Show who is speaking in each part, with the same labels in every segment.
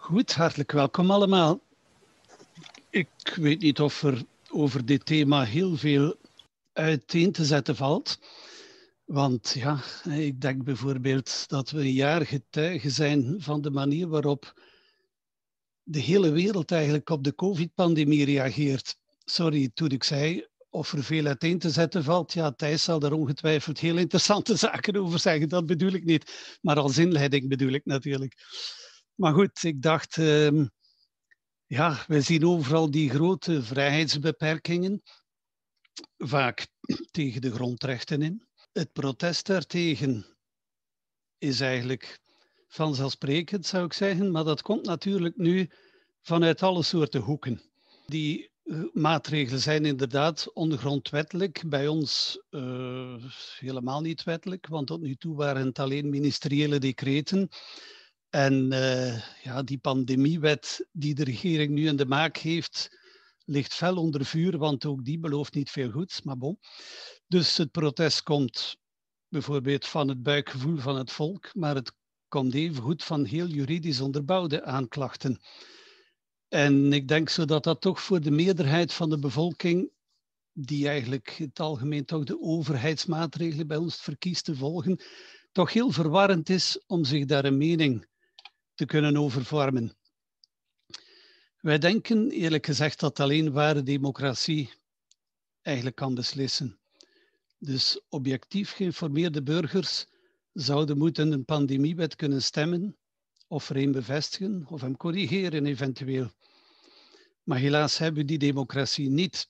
Speaker 1: Goed, hartelijk welkom allemaal. Ik weet niet of er over dit thema heel veel uiteen te zetten valt. Want ja, ik denk bijvoorbeeld dat we een jaar getuige zijn van de manier waarop de hele wereld eigenlijk op de COVID-pandemie reageert. Sorry, toen ik zei of er veel uiteen te zetten valt. Ja, Thijs zal daar ongetwijfeld heel interessante zaken over zeggen. Dat bedoel ik niet. Maar als inleiding bedoel ik natuurlijk. Maar goed, ik dacht... Ja, we zien overal die grote vrijheidsbeperkingen, vaak tegen de grondrechten in. Het protest daartegen is eigenlijk vanzelfsprekend, zou ik zeggen, maar dat komt natuurlijk nu vanuit alle soorten hoeken. Die maatregelen zijn inderdaad ongrondwettelijk, bij ons helemaal niet wettelijk, want tot nu toe waren het alleen ministeriële decreten. En ja, die pandemiewet die de regering nu in de maak heeft, ligt fel onder vuur, want ook die belooft niet veel goeds. Maar bon. Dus het protest komt bijvoorbeeld van het buikgevoel van het volk, maar het komt evengoed van heel juridisch onderbouwde aanklachten. En ik denk zo dat dat toch voor de meerderheid van de bevolking, die eigenlijk in het algemeen toch de overheidsmaatregelen bij ons verkiest te volgen, toch heel verwarrend is om zich daar een mening te kunnen over vormen. Wij denken eerlijk gezegd dat alleen ware democratie eigenlijk kan beslissen. Dus objectief geïnformeerde burgers zouden moeten een pandemiewet kunnen stemmen of er een bevestigen of hem corrigeren eventueel. Maar helaas hebben we die democratie niet.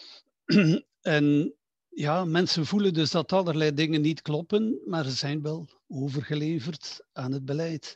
Speaker 1: En ja, mensen voelen dus dat allerlei dingen niet kloppen, maar ze zijn wel overgeleverd aan het beleid.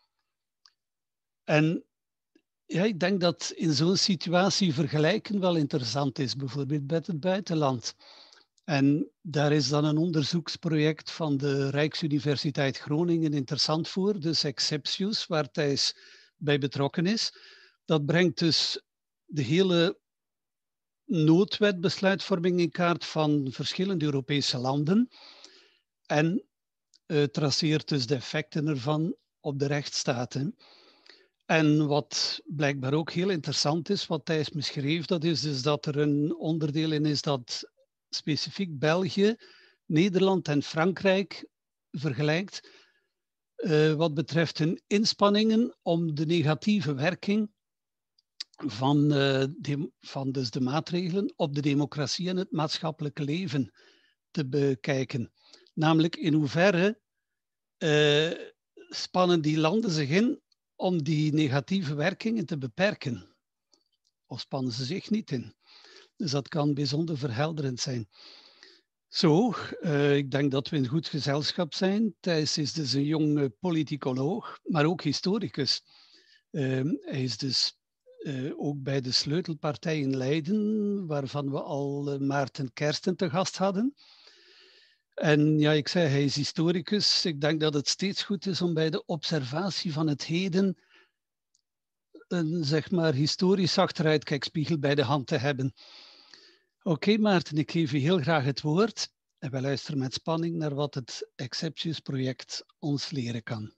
Speaker 1: En ja, ik denk dat in zo'n situatie vergelijken wel interessant is, bijvoorbeeld met het buitenland. En daar is dan een onderzoeksproject van de Rijksuniversiteit Groningen interessant voor, dus Exceptius, waar Thijs bij betrokken is. Dat brengt dus de hele noodwetbesluitvorming in kaart van verschillende Europese landen en traceert dus de effecten ervan op de rechtsstaten. En wat blijkbaar ook heel interessant is, wat Thijs beschreef, dat is dus dat er een onderdeel in is dat specifiek België, Nederland en Frankrijk vergelijkt wat betreft hun inspanningen om de negatieve werking van dus de maatregelen op de democratie en het maatschappelijke leven te bekijken. Namelijk in hoeverre spannen die landen zich in om die negatieve werkingen te beperken. Of spannen ze zich niet in. Dus dat kan bijzonder verhelderend zijn. Zo, ik denk dat we in goed gezelschap zijn. Thijs is dus een jong politicoloog, maar ook historicus. Hij is dus ook bij de sleutelpartij in Leiden, waarvan we al Maarten Kersten te gast hadden. En ja, ik zei, hij is historicus. Ik denk dat het steeds goed is om bij de observatie van het heden een, zeg maar, historisch achteruitkijkspiegel bij de hand te hebben. Oké, Maarten, ik geef u heel graag het woord. En we luisteren met spanning naar wat het Exceptius-project ons leren kan.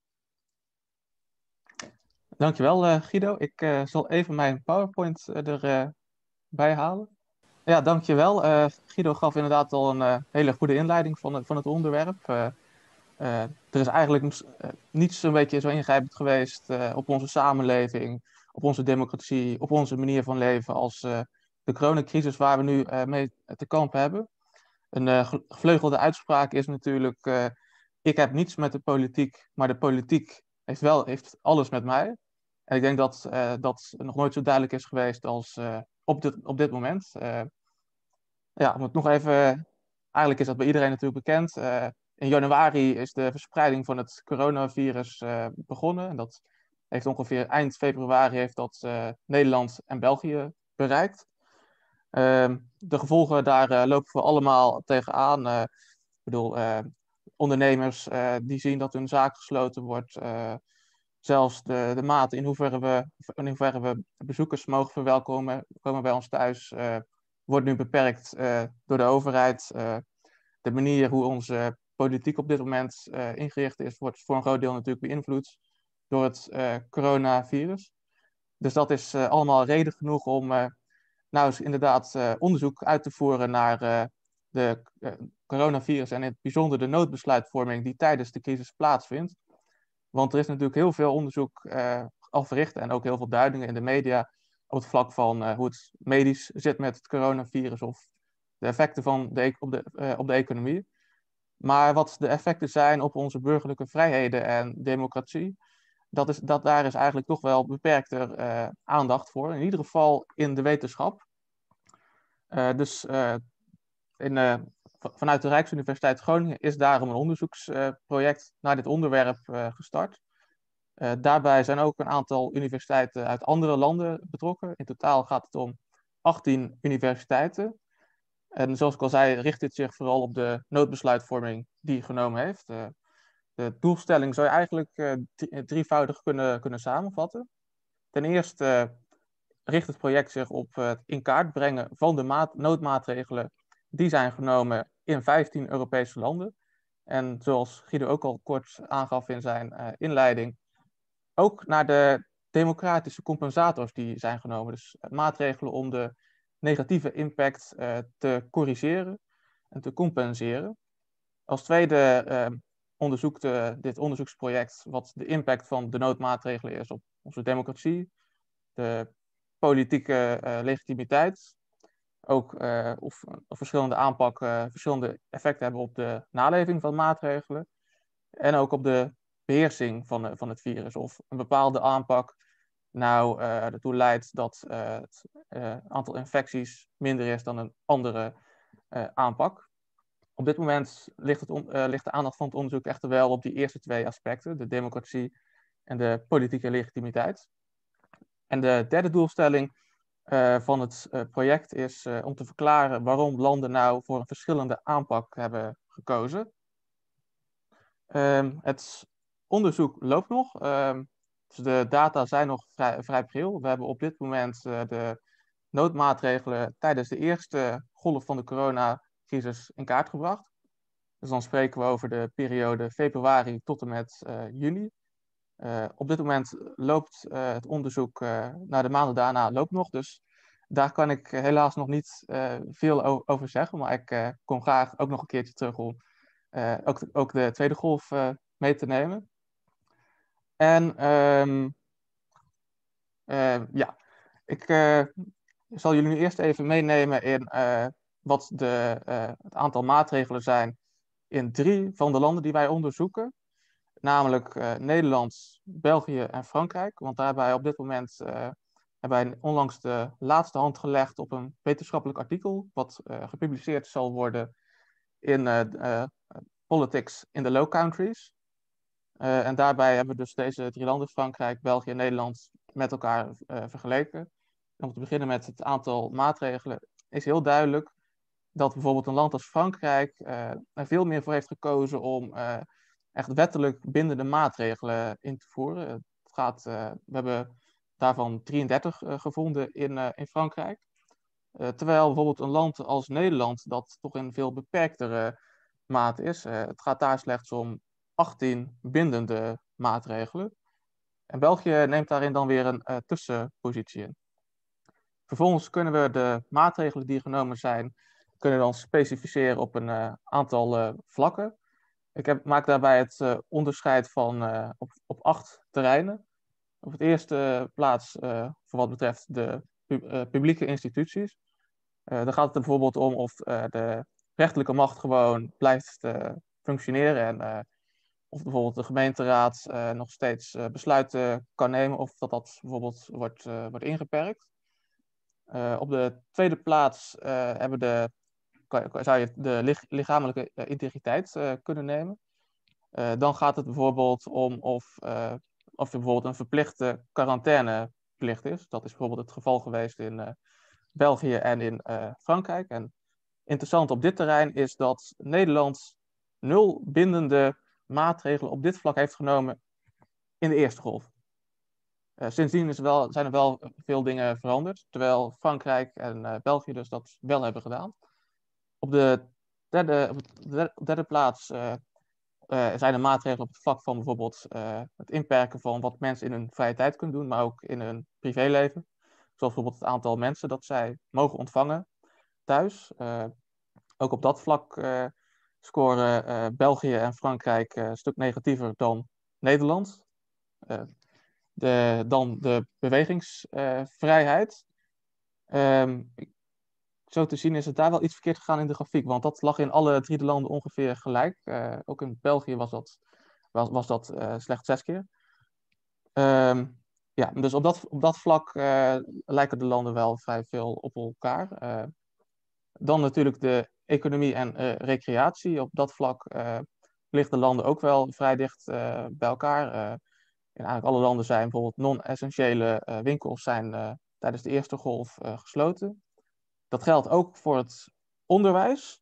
Speaker 2: Dankjewel, Guido. Ik zal even mijn PowerPoint erbij halen. Ja, dankjewel. Guido gaf inderdaad al een hele goede inleiding van het onderwerp. Er is eigenlijk niets een beetje zo ingrijpend geweest op onze samenleving, op onze democratie, op onze manier van leven als de coronacrisis waar we nu mee te kampen hebben. Een gevleugelde uitspraak is natuurlijk, ik heb niets met de politiek, maar de politiek heeft alles met mij. En ik denk dat dat nog nooit zo duidelijk is geweest als op dit moment. Ja, om het nog even... Eigenlijk is dat bij iedereen natuurlijk bekend. In januari is de verspreiding van het coronavirus begonnen. En dat heeft ongeveer eind februari heeft dat Nederland en België bereikt. De gevolgen, daar lopen we allemaal tegenaan. Ik bedoel, ondernemers die zien dat hun zaak gesloten wordt. Zelfs de mate in hoeverre we bezoekers mogen verwelkomen, komen bij ons thuis, wordt nu beperkt door de overheid. De manier hoe onze politiek op dit moment ingericht is, wordt voor een groot deel natuurlijk beïnvloed door het coronavirus. Dus dat is allemaal reden genoeg om nou eens inderdaad onderzoek uit te voeren naar de coronavirus en in het bijzonder de noodbesluitvorming die tijdens de crisis plaatsvindt. Want er is natuurlijk heel veel onderzoek al verricht en ook heel veel duidingen in de media op het vlak van hoe het medisch zit met het coronavirus of de effecten van op de economie. Maar wat de effecten zijn op onze burgerlijke vrijheden en democratie, daar is eigenlijk toch wel beperkter aandacht voor. In ieder geval in de wetenschap. Vanuit de Rijksuniversiteit Groningen is daarom een onderzoeksproject naar dit onderwerp gestart. Daarbij zijn ook een aantal universiteiten uit andere landen betrokken. In totaal gaat het om 18 universiteiten. En zoals ik al zei, richt dit zich vooral op de noodbesluitvorming die genomen heeft. De doelstelling zou je eigenlijk drievoudig kunnen samenvatten. Ten eerste richt het project zich op het in kaart brengen van de noodmaatregelen die zijn genomen in 15 Europese landen. En zoals Guido ook al kort aangaf in zijn inleiding, ook naar de democratische compensators die zijn genomen. Dus maatregelen om de negatieve impact te corrigeren en te compenseren. Als tweede onderzoekt dit onderzoeksproject wat de impact van de noodmaatregelen is op onze democratie, de politieke legitimiteit, ook of verschillende aanpakken verschillende effecten hebben op de naleving van maatregelen en ook op de beheersing van het virus. Of een bepaalde aanpak nou ertoe leidt dat het aantal infecties minder is dan een andere aanpak. Op dit moment ligt de aandacht van het onderzoek echter wel op die eerste twee aspecten, de democratie en de politieke legitimiteit. En de derde doelstelling van het project is om te verklaren waarom landen nou voor een verschillende aanpak hebben gekozen. Het onderzoek loopt nog, dus de data zijn nog vrij pril. We hebben op dit moment de noodmaatregelen tijdens de eerste golf van de coronacrisis in kaart gebracht. Dus dan spreken we over de periode februari tot en met juni. Op dit moment loopt het onderzoek naar de maanden daarna loopt nog, dus daar kan ik helaas nog niet veel over zeggen, maar ik kom graag ook nog een keertje terug om ook de tweede golf mee te nemen. En ik zal jullie nu eerst even meenemen in wat het aantal maatregelen zijn in 3 van de landen die wij onderzoeken. Namelijk Nederland, België en Frankrijk. Want daarbij op dit moment hebben wij onlangs de laatste hand gelegd op een wetenschappelijk artikel, wat gepubliceerd zal worden in Politics in the Low Countries. En daarbij hebben we dus deze 3 landen, Frankrijk, België en Nederland, met elkaar vergeleken. En om te beginnen met het aantal maatregelen is heel duidelijk dat bijvoorbeeld een land als Frankrijk er veel meer voor heeft gekozen om echt wettelijk bindende maatregelen in te voeren. We hebben daarvan 33 gevonden in Frankrijk. Terwijl bijvoorbeeld een land als Nederland dat toch in veel beperktere mate is. Het gaat daar slechts om 18 bindende maatregelen. En België neemt daarin dan weer een tussenpositie in. Vervolgens kunnen we de maatregelen die genomen zijn, kunnen dan specificeren op een aantal vlakken. Maak daarbij het onderscheid van op 8 terreinen. Op het eerste plaats voor wat betreft de publieke instituties. Dan gaat het er bijvoorbeeld om of de rechterlijke macht gewoon blijft functioneren en of bijvoorbeeld de gemeenteraad nog steeds besluiten kan nemen of dat bijvoorbeeld wordt ingeperkt. Op de tweede plaats zou je de lichamelijke integriteit kunnen nemen. Dan gaat het bijvoorbeeld om of er bijvoorbeeld een verplichte quarantaineplicht is. Dat is bijvoorbeeld het geval geweest in België en in Frankrijk. En interessant op dit terrein is dat Nederland 0 bindende maatregelen op dit vlak heeft genomen in de eerste golf. Sindsdien zijn er wel veel dingen veranderd, terwijl Frankrijk en België dus dat wel hebben gedaan. Op de derde plaats zijn er maatregelen op het vlak van bijvoorbeeld het inperken van wat mensen in hun vrije tijd kunnen doen, maar ook in hun privéleven. Zoals bijvoorbeeld het aantal mensen dat zij mogen ontvangen thuis. Ook op dat vlak scoren België en Frankrijk een stuk negatiever dan Nederland. Dan de bewegingsvrijheid. Zo te zien is het daar wel iets verkeerd gegaan in de grafiek, want dat lag in alle 3 de landen ongeveer gelijk. Ook in België was dat slechts 6 keer. Ja, dus op dat vlak lijken de landen wel vrij veel op elkaar. Dan natuurlijk de economie en recreatie. Op dat vlak liggen de landen ook wel vrij dicht bij elkaar. In eigenlijk alle landen zijn bijvoorbeeld non-essentiële winkels zijn tijdens de eerste golf gesloten. Dat geldt ook voor het onderwijs.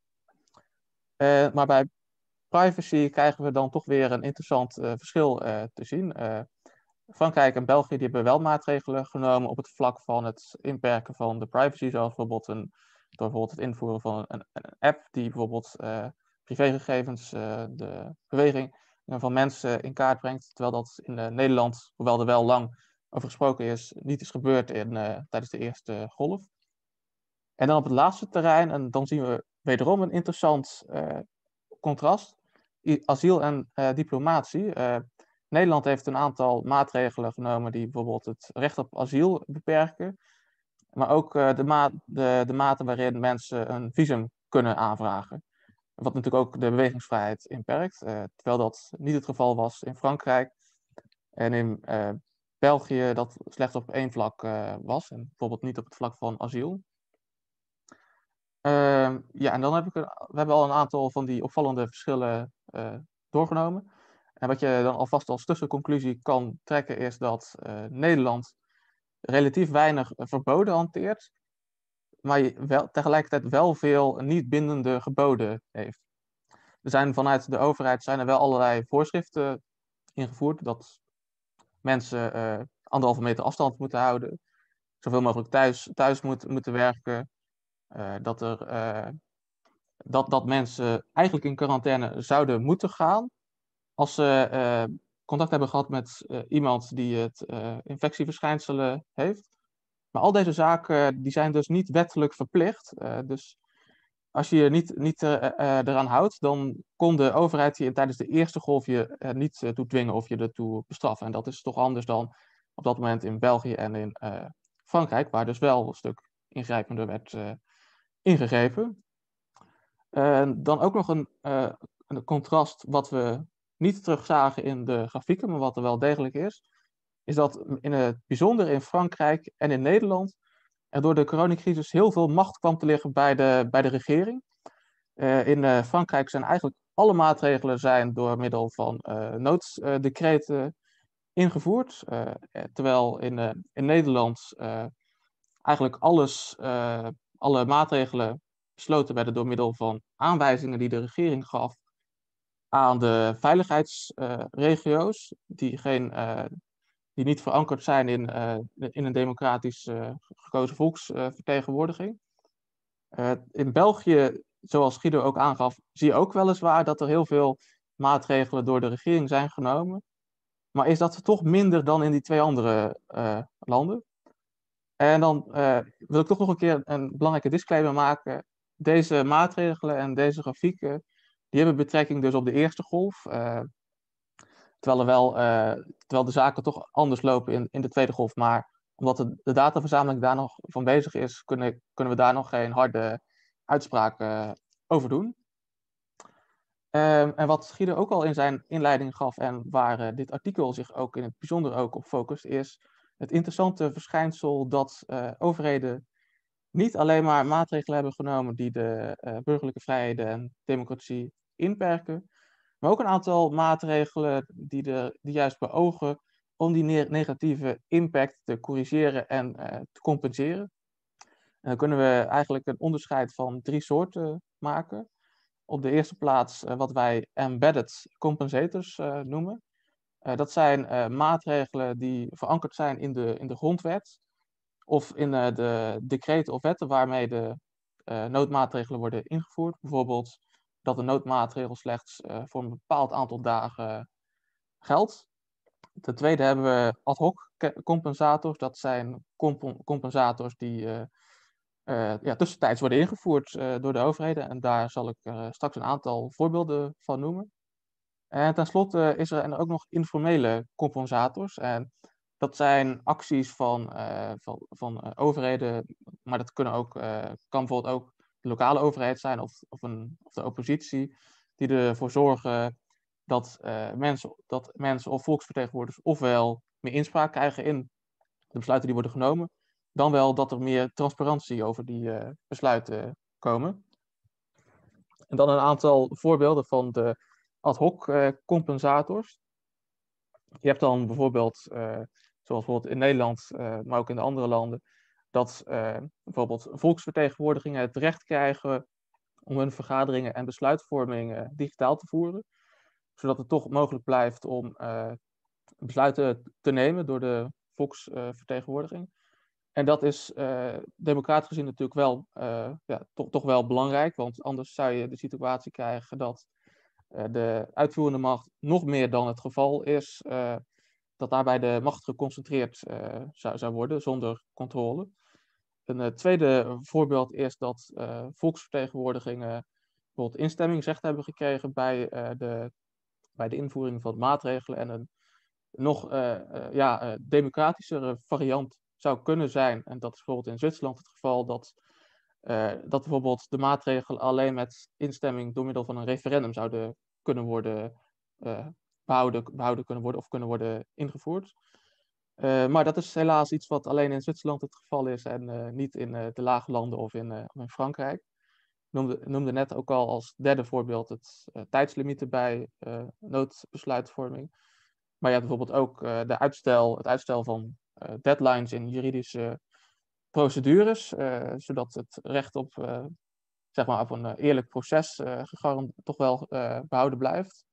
Speaker 2: Maar bij privacy krijgen we dan toch weer een interessant verschil te zien. Frankrijk en België die hebben wel maatregelen genomen op het vlak van het inperken van de privacy, zoals bijvoorbeeld door bijvoorbeeld het invoeren van een app die bijvoorbeeld privégegevens, de beweging van mensen in kaart brengt, terwijl dat in Nederland, hoewel er wel lang over gesproken is, niet is gebeurd tijdens de eerste golf. En dan op het laatste terrein, en dan zien we wederom een interessant contrast, asiel en diplomatie. Nederland heeft een aantal maatregelen genomen die bijvoorbeeld het recht op asiel beperken, maar ook de mate waarin mensen een visum kunnen aanvragen. Wat natuurlijk ook de bewegingsvrijheid inperkt, terwijl dat niet het geval was in Frankrijk en in België dat slechts op 1 vlak was, en bijvoorbeeld niet op het vlak van asiel. Ja, en dan we hebben al een aantal van die opvallende verschillen doorgenomen. En wat je dan alvast als tussenconclusie kan trekken is dat Nederland relatief weinig verboden hanteert, maar tegelijkertijd wel veel niet bindende geboden heeft. Er zijn vanuit de overheid er wel allerlei voorschriften ingevoerd dat mensen 1,5 meter afstand moeten houden, zoveel mogelijk thuis moeten werken, dat mensen eigenlijk in quarantaine zouden moeten gaan als ze contact hebben gehad met iemand die het infectieverschijnselen heeft. Maar al deze zaken die zijn dus niet wettelijk verplicht. Dus als je je niet eraan houdt, dan kon de overheid je tijdens de eerste golf je niet toe dwingen of je ertoe bestraffen. En dat is toch anders dan op dat moment in België en in Frankrijk, waar dus wel een stuk ingrijpender werd ingegrepen. Dan ook nog een contrast wat we niet terugzagen in de grafieken, maar wat er wel degelijk is dat in het bijzonder in Frankrijk en in Nederland er door de coronacrisis heel veel macht kwam te liggen bij de regering. In Frankrijk zijn eigenlijk alle maatregelen door middel van nooddecreten ingevoerd, terwijl in Nederland eigenlijk alle maatregelen besloten werden door middel van aanwijzingen die de regering gaf aan de veiligheidsregio's, die niet verankerd zijn in een democratisch gekozen volksvertegenwoordiging. In België, zoals Guido ook aangaf, zie je ook weliswaar dat er heel veel maatregelen door de regering zijn genomen. Maar is dat toch minder dan in die 2 andere landen? En dan wil ik toch nog een keer een belangrijke disclaimer maken. Deze maatregelen en deze grafieken, die hebben betrekking dus op de eerste golf. Terwijl de zaken toch anders lopen in de tweede golf. Maar omdat de dataverzameling daar nog van bezig is, kunnen we daar nog geen harde uitspraken over doen. En wat Guido ook al in zijn inleiding gaf en waar dit artikel zich ook in het bijzonder ook op focust, is het interessante verschijnsel dat overheden niet alleen maar maatregelen hebben genomen die de burgerlijke vrijheden en democratie inperken, maar ook een aantal maatregelen die juist beogen om die negatieve impact te corrigeren en te compenseren. En dan kunnen we eigenlijk een onderscheid van 3 soorten maken. Op de eerste plaats wat wij embedded compensators noemen. Dat zijn maatregelen die verankerd zijn in de grondwet of in de decreten of wetten waarmee de noodmaatregelen worden ingevoerd. Bijvoorbeeld dat de noodmaatregel slechts voor een bepaald aantal dagen geldt. Ten tweede hebben we ad hoc compensators. Dat zijn compensators die tussentijds worden ingevoerd door de overheden. En daar zal ik straks een aantal voorbeelden van noemen. En tenslotte is er ook nog informele compensators. En dat zijn acties van overheden, maar dat kan bijvoorbeeld ook de lokale overheid zijn of de oppositie, die ervoor zorgen dat mensen of volksvertegenwoordigers ofwel meer inspraak krijgen in de besluiten die worden genomen, dan wel dat er meer transparantie over die besluiten komen. En dan een aantal voorbeelden van de ad hoc compensators. Je hebt dan bijvoorbeeld, zoals bijvoorbeeld in Nederland, maar ook in de andere landen, dat bijvoorbeeld volksvertegenwoordigingen het recht krijgen om hun vergaderingen en besluitvorming digitaal te voeren, zodat het toch mogelijk blijft om besluiten te nemen door de volksvertegenwoordiging. En dat is democratisch gezien natuurlijk wel, toch wel belangrijk, want anders zou je de situatie krijgen dat de uitvoerende macht nog meer dan het geval is, dat daarbij de macht geconcentreerd zou worden zonder controle. Een tweede voorbeeld is dat volksvertegenwoordigingen bijvoorbeeld instemmingsrecht hebben gekregen bij de invoering van maatregelen. En een nog democratischere variant zou kunnen zijn, en dat is bijvoorbeeld in Zwitserland het geval, dat bijvoorbeeld de maatregelen alleen met instemming door middel van een referendum zouden kunnen worden behouden kunnen worden of kunnen worden ingevoerd. Maar dat is helaas iets wat alleen in Zwitserland het geval is en niet in de lage landen of in Frankrijk. Ik noemde net ook al als derde voorbeeld het tijdslimieten bij noodbesluitvorming. Maar je hebt bijvoorbeeld ook het uitstel van deadlines in juridische procedures, zodat het recht op een eerlijk proces toch wel behouden blijft.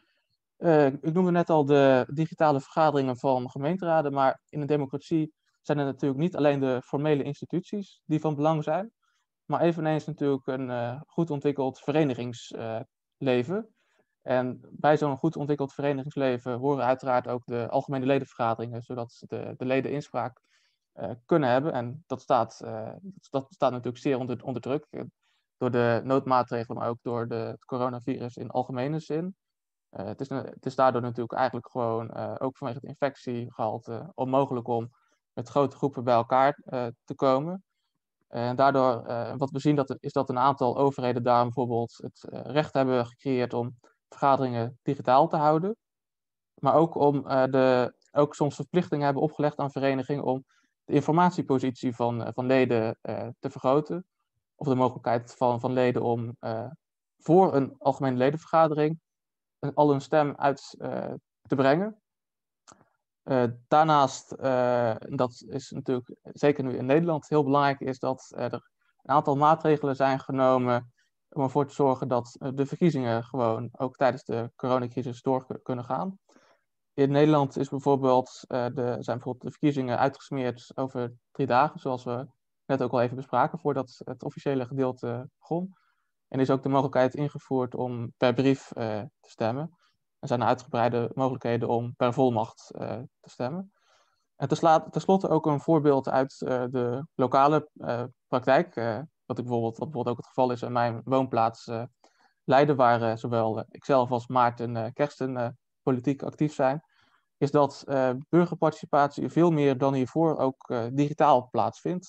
Speaker 2: Ik noemde net al de digitale vergaderingen van gemeenteraden, maar in een democratie zijn er natuurlijk niet alleen de formele instituties die van belang zijn, maar eveneens natuurlijk een goed ontwikkeld verenigingsleven. En bij zo'n goed ontwikkeld verenigingsleven horen uiteraard ook de algemene ledenvergaderingen, zodat de leden inspraak kunnen hebben. En dat staat natuurlijk zeer onder druk door de noodmaatregelen, maar ook door het coronavirus in algemene zin. Het is daardoor natuurlijk eigenlijk gewoon, ook vanwege het infectiegehalte, onmogelijk om met grote groepen bij elkaar te komen. En daardoor, wat we zien, is dat een aantal overheden daar bijvoorbeeld het recht hebben gecreëerd om vergaderingen digitaal te houden. Maar ook ook soms verplichtingen hebben opgelegd aan verenigingen om de informatiepositie van leden te vergroten. Of de mogelijkheid van leden om voor een algemene ledenvergadering al hun stem uit te brengen. Daarnaast, dat is natuurlijk zeker nu in Nederland heel belangrijk, is dat er een aantal maatregelen zijn genomen om ervoor te zorgen dat de verkiezingen gewoon ook tijdens de coronacrisis door kunnen gaan. In Nederland zijn bijvoorbeeld de verkiezingen uitgesmeerd over 3 dagen, zoals we net ook al even bespraken voordat het officiële gedeelte begon. En is ook de mogelijkheid ingevoerd om per brief te stemmen. Er zijn uitgebreide mogelijkheden om per volmacht te stemmen. En tenslotte ook een voorbeeld uit de lokale praktijk. Wat bijvoorbeeld ook het geval is in mijn woonplaats Leiden, waar zowel ikzelf als Maarten en Kersten politiek actief zijn. Is dat burgerparticipatie veel meer dan hiervoor ook digitaal plaatsvindt.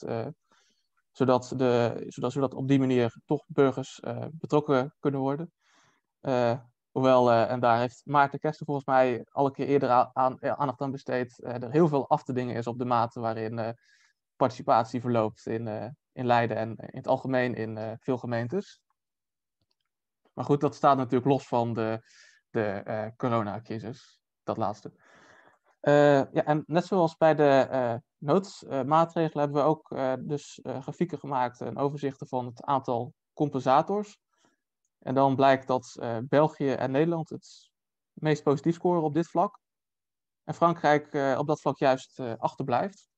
Speaker 2: Zodat op die manier toch burgers betrokken kunnen worden. Hoewel, en daar heeft Maarten Kersten volgens mij al een keer eerder aandacht aan besteed, er heel veel af te dingen is op de mate waarin participatie verloopt in Leiden en in het algemeen in veel gemeentes. Maar goed, dat staat natuurlijk los van de coronacrisis, dat laatste. En net zoals bij de noodmaatregelen hebben we ook grafieken gemaakt en overzichten van het aantal compensators. En dan blijkt dat België en Nederland het meest positief scoren op dit vlak. En Frankrijk op dat vlak juist achterblijft.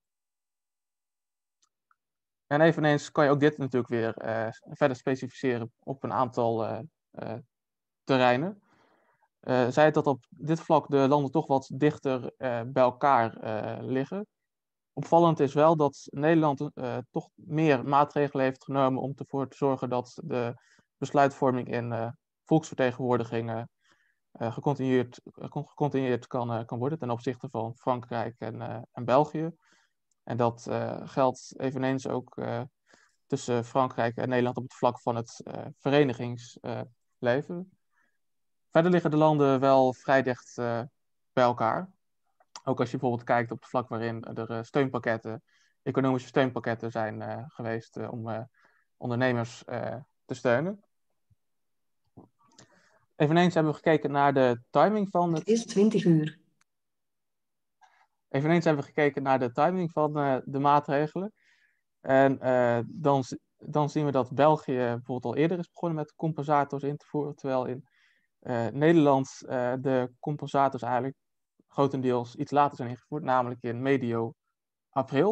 Speaker 2: En eveneens kan je ook dit natuurlijk weer verder specificeren op een aantal terreinen. Zij het dat op dit vlak de landen toch wat dichter bij elkaar liggen. Opvallend is wel dat Nederland toch meer maatregelen heeft genomen om ervoor te zorgen dat de besluitvorming in volksvertegenwoordiging gecontinueerd kan worden ten opzichte van Frankrijk en België. En dat geldt eveneens ook tussen Frankrijk en Nederland op het vlak van het verenigingsleven. Verder liggen de landen wel vrij dicht bij elkaar. Ook als je bijvoorbeeld kijkt op het vlak waarin er economische steunpakketten zijn geweest om ondernemers te steunen. Eveneens hebben we gekeken naar de timing van
Speaker 3: Het is 20 uur.
Speaker 2: Eveneens hebben we gekeken naar de timing van de maatregelen. En dan zien we dat België bijvoorbeeld al eerder is begonnen met compensators in te voeren, terwijl in Nederland de compensators eigenlijk grotendeels iets later zijn ingevoerd, namelijk in medio april.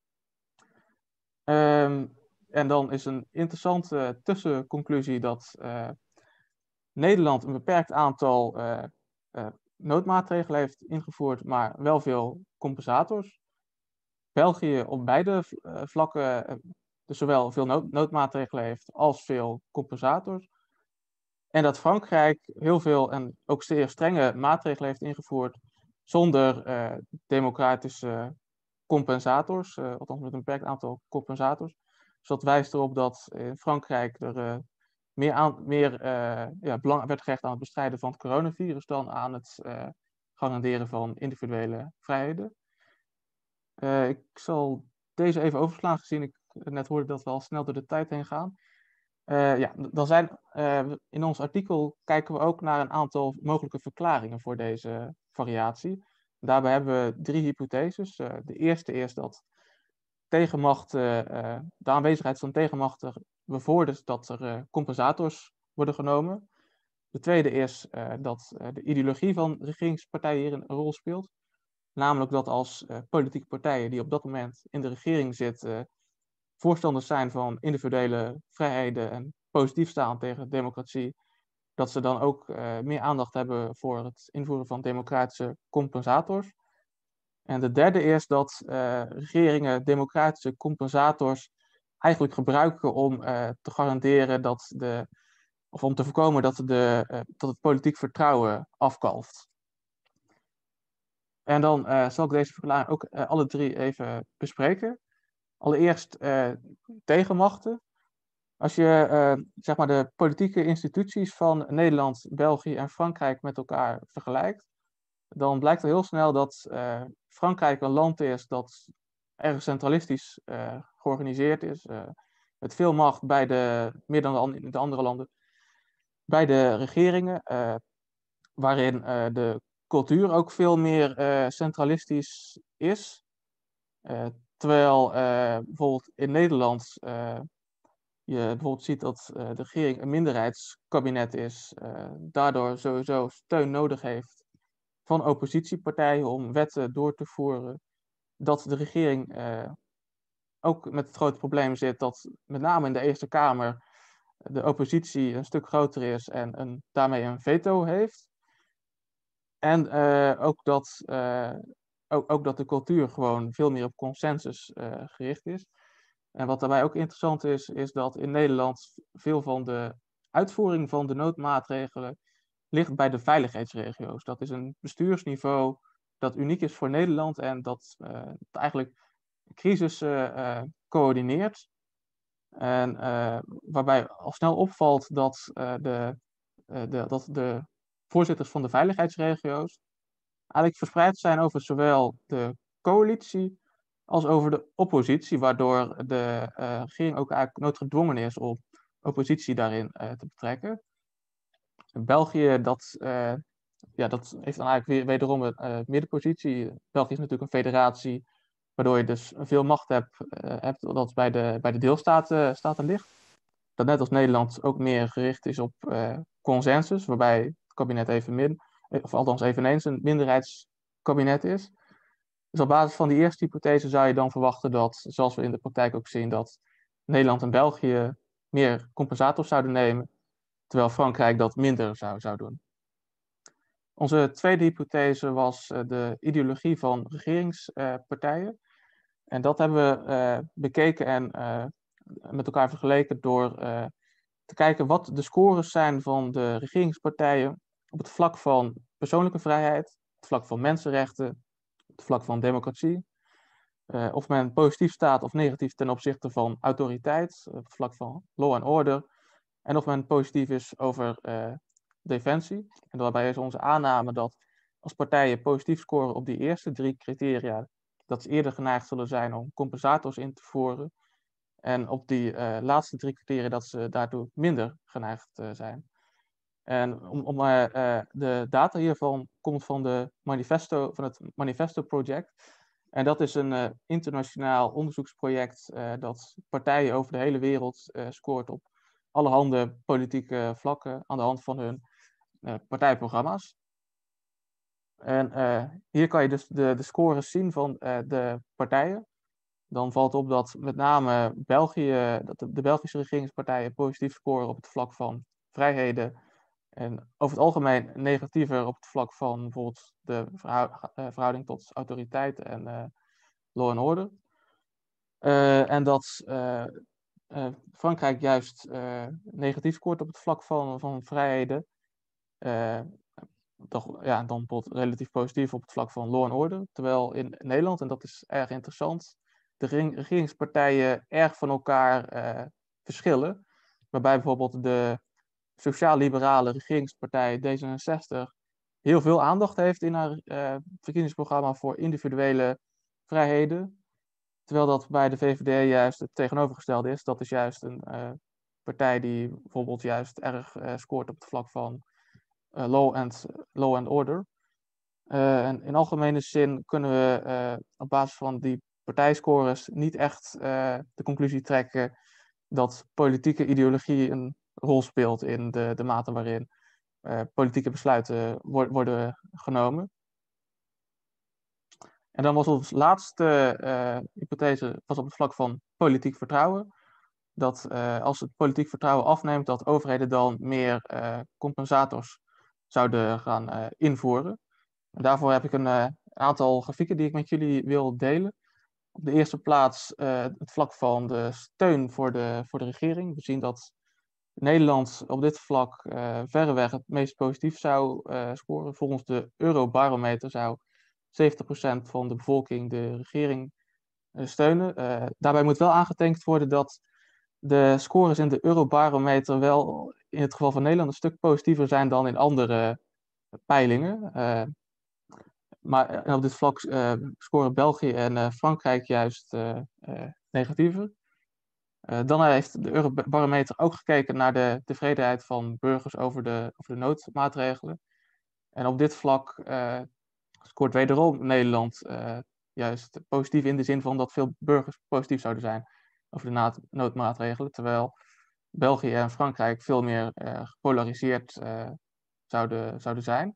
Speaker 2: En dan is een interessante tussenconclusie dat Nederland een beperkt aantal noodmaatregelen heeft ingevoerd, maar wel veel compensators. België op beide vlakken dus zowel veel noodmaatregelen heeft als veel compensators. En dat Frankrijk heel veel en ook zeer strenge maatregelen heeft ingevoerd zonder democratische compensators, althans met een beperkt aantal compensators. Dus dat wijst erop dat in Frankrijk er meer belang werd gehecht aan het bestrijden van het coronavirus dan aan het garanderen van individuele vrijheden. Ik zal deze even overslaan, gezien ik net hoorde dat we al snel door de tijd heen gaan. In ons artikel kijken we ook naar een aantal mogelijke verklaringen voor deze variatie. Daarbij hebben we 3 hypotheses. De eerste is dat de aanwezigheid van tegenmachten bevordert dat er compensators worden genomen. De tweede is dat de ideologie van regeringspartijen hier een rol speelt. Namelijk dat als politieke partijen die op dat moment in de regering zitten voorstanders zijn van individuele vrijheden en positief staan tegen democratie, dat ze dan ook meer aandacht hebben voor het invoeren van democratische compensators. En de derde is dat regeringen democratische compensators eigenlijk gebruiken om te garanderen om te voorkomen dat het politiek vertrouwen afkalft. En dan zal ik deze verklaring ook alle 3 even bespreken. Allereerst tegenmachten. Als je zeg maar de politieke instituties van Nederland, België en Frankrijk met elkaar vergelijkt, dan blijkt al heel snel dat Frankrijk een land is dat erg centralistisch georganiseerd is, met veel macht meer dan in de andere landen, bij de regeringen, waarin de cultuur ook veel meer centralistisch is. Terwijl bijvoorbeeld in Nederland je bijvoorbeeld ziet dat de regering een minderheidskabinet is, daardoor sowieso steun nodig heeft van oppositiepartijen om wetten door te voeren, dat de regering ook met het grote probleem zit dat met name in de Eerste Kamer de oppositie een stuk groter is en daarmee een veto heeft. En ook dat de cultuur gewoon veel meer op consensus gericht is. En wat daarbij ook interessant is dat in Nederland veel van de uitvoering van de noodmaatregelen ligt bij de veiligheidsregio's. Dat is een bestuursniveau dat uniek is voor Nederland en dat eigenlijk crisissen coördineert. En waarbij al snel opvalt dat de voorzitters van de veiligheidsregio's eigenlijk verspreid zijn over zowel de coalitie als over de oppositie, waardoor de regering ook eigenlijk noodgedwongen is om oppositie daarin te betrekken. België, dat heeft dan eigenlijk wederom een middenpositie. België is natuurlijk een federatie, waardoor je dus veel macht hebt dat bij de deelstaten ligt. Dat net als Nederland ook meer gericht is op consensus, waarbij het kabinet eveneens een minderheidskabinet is. Dus op basis van die eerste hypothese zou je dan verwachten dat, zoals we in de praktijk ook zien, dat Nederland en België meer compensators zouden nemen. terwijl Frankrijk dat minder zou doen. Onze tweede hypothese was de ideologie van regeringspartijen. En dat hebben we bekeken en met elkaar vergeleken door te kijken wat de scores zijn van de regeringspartijen op het vlak van persoonlijke vrijheid, op het vlak van mensenrechten, op het vlak van democratie. Of men positief staat of negatief ten opzichte van autoriteit, op het vlak van law and order. En of men positief is over defensie. En daarbij is onze aanname dat als partijen positief scoren op die eerste 3 criteria, dat ze eerder geneigd zullen zijn om compensators in te voeren. En op die laatste 3 criteria dat ze daartoe minder geneigd zijn. En de data hiervan komt van het Manifesto Project. En dat is een internationaal onderzoeksproject dat partijen over de hele wereld scoort op allerhande politieke vlakken aan de hand van hun partijprogramma's. En hier kan je dus de scores zien van de partijen. Dan valt op dat met name België, dat de Belgische regeringspartijen positief scoren op het vlak van vrijheden. En over het algemeen negatiever op het vlak van bijvoorbeeld de verhouding tot autoriteit en law and order. En dat Frankrijk juist negatief scoort op het vlak van vrijheden. Dan bijvoorbeeld relatief positief op het vlak van law and order. Terwijl in Nederland, en dat is erg interessant, de regeringspartijen erg van elkaar verschillen. Waarbij bijvoorbeeld de sociaal-liberale regeringspartij D66 heel veel aandacht heeft in haar verkiezingsprogramma voor individuele vrijheden. Terwijl dat bij de VVD juist het tegenovergestelde is. Dat is juist een partij die bijvoorbeeld juist erg scoort op het vlak van law and order. En in algemene zin kunnen we op basis van die partijscores niet echt de conclusie trekken dat politieke ideologie een rol speelt in de mate waarin politieke besluiten worden genomen. En dan was onze laatste hypothese was op het vlak van politiek vertrouwen. Dat als het politiek vertrouwen afneemt, dat overheden dan meer compensators zouden gaan invoeren. En daarvoor heb ik een aantal grafieken die ik met jullie wil delen. Op de eerste plaats het vlak van de steun voor de regering. We zien dat Nederland op dit vlak verreweg het meest positief zou scoren. Volgens de Eurobarometer zou 70% van de bevolking de regering steunen. Daarbij moet wel aangetankt worden dat de scores in de Eurobarometer wel in het geval van Nederland een stuk positiever zijn dan in andere peilingen. Maar op dit vlak scoren België en Frankrijk juist negatiever. Dan heeft de Eurobarometer ook gekeken naar de tevredenheid van burgers over de noodmaatregelen. En op dit vlak scoort wederom Nederland juist positief in de zin van dat veel burgers positief zouden zijn over de noodmaatregelen. Terwijl België en Frankrijk veel meer gepolariseerd zouden zijn.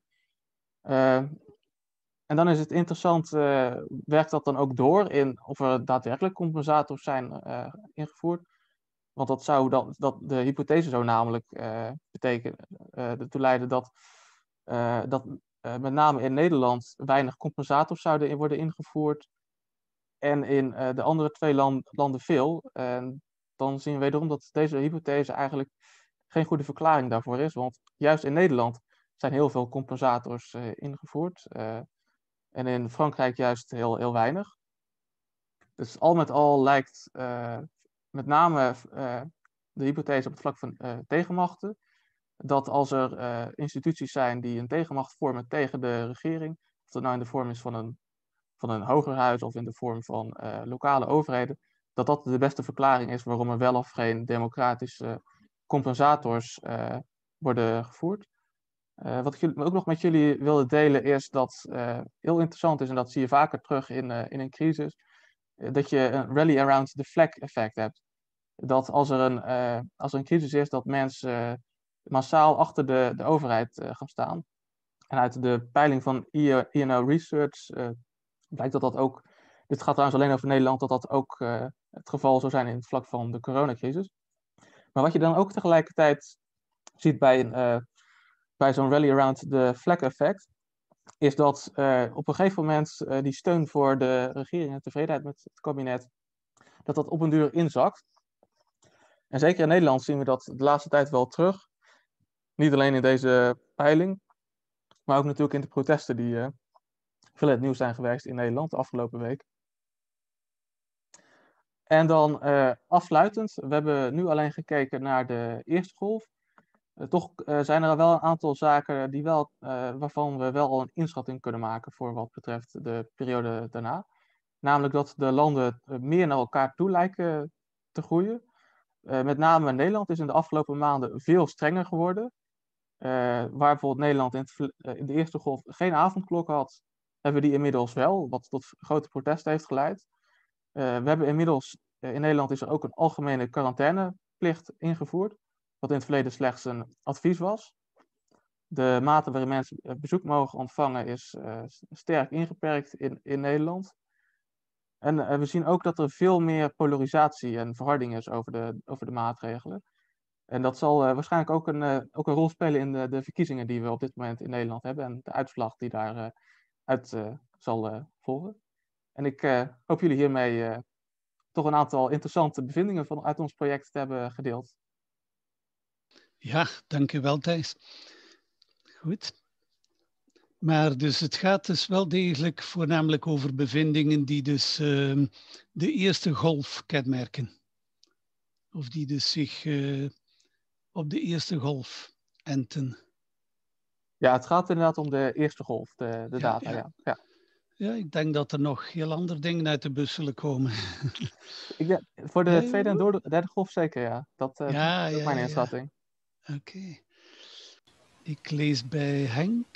Speaker 2: En dan is het interessant, werkt dat dan ook door in of er daadwerkelijk compensators zijn ingevoerd? Want dat de hypothese zou namelijk betekenen, ertoe leiden dat met name in Nederland weinig compensators zouden worden ingevoerd en in de andere 2 landen veel. En dan zien we wederom dat deze hypothese eigenlijk geen goede verklaring daarvoor is, want juist in Nederland zijn heel veel compensators ingevoerd. En in Frankrijk juist heel weinig. Dus al met al lijkt met name de hypothese op het vlak van tegenmachten, dat als er instituties zijn die een tegenmacht vormen tegen de regering, of dat nou in de vorm is van een hogerhuis of in de vorm van lokale overheden, dat de beste verklaring is waarom er wel of geen democratische compensators worden gevoerd. Wat ik ook nog met jullie wilde delen is dat heel interessant is, en dat zie je vaker terug in een crisis, dat je een rally around the flag effect hebt. Dat als er een crisis is, dat mensen massaal achter de overheid gaan staan. En uit de peiling van INO Research blijkt dat ook, dit gaat trouwens alleen over Nederland, dat ook het geval zou zijn in het vlak van de coronacrisis. Maar wat je dan ook tegelijkertijd ziet bij zo'n rally around the flag effect, is dat op een gegeven moment die steun voor de regering en tevredenheid met het kabinet, dat op een duur inzakt. En zeker in Nederland zien we dat de laatste tijd wel terug. Niet alleen in deze peiling, maar ook natuurlijk in de protesten die veel in het nieuws zijn geweest in Nederland de afgelopen week. En dan afsluitend, we hebben nu alleen gekeken naar de eerste golf. Toch zijn er wel een aantal zaken waarvan we wel al een inschatting kunnen maken voor wat betreft de periode daarna. Namelijk dat de landen meer naar elkaar toe lijken te groeien. Met name Nederland is in de afgelopen maanden veel strenger geworden. Waar bijvoorbeeld Nederland in de eerste golf geen avondklok had, hebben we die inmiddels wel, wat tot grote protesten heeft geleid. We hebben inmiddels, in Nederland is er ook een algemene quarantaineplicht ingevoerd, wat in het verleden slechts een advies was. De mate waarin mensen bezoek mogen ontvangen is sterk ingeperkt in Nederland. En we zien ook dat er veel meer polarisatie en verharding is over de maatregelen. En dat zal waarschijnlijk ook een rol spelen in de verkiezingen die we op dit moment in Nederland hebben en de uitslag die daaruit zal volgen. En ik hoop jullie hiermee toch een aantal interessante bevindingen uit ons project te hebben gedeeld.
Speaker 1: Ja, dank u wel, Thijs. Goed. Maar dus het gaat dus wel degelijk voornamelijk over bevindingen die dus de eerste golf kenmerken. Of die dus zich op de eerste golf enten.
Speaker 2: Ja, het gaat inderdaad om de eerste golf, de data. Ja.
Speaker 1: Ja, ik denk dat er nog heel andere dingen uit de bus zullen komen.
Speaker 2: Voor de tweede en derde golf zeker, ja. Dat is ook mijn inschatting.
Speaker 1: Oké. Ik lees bij Henk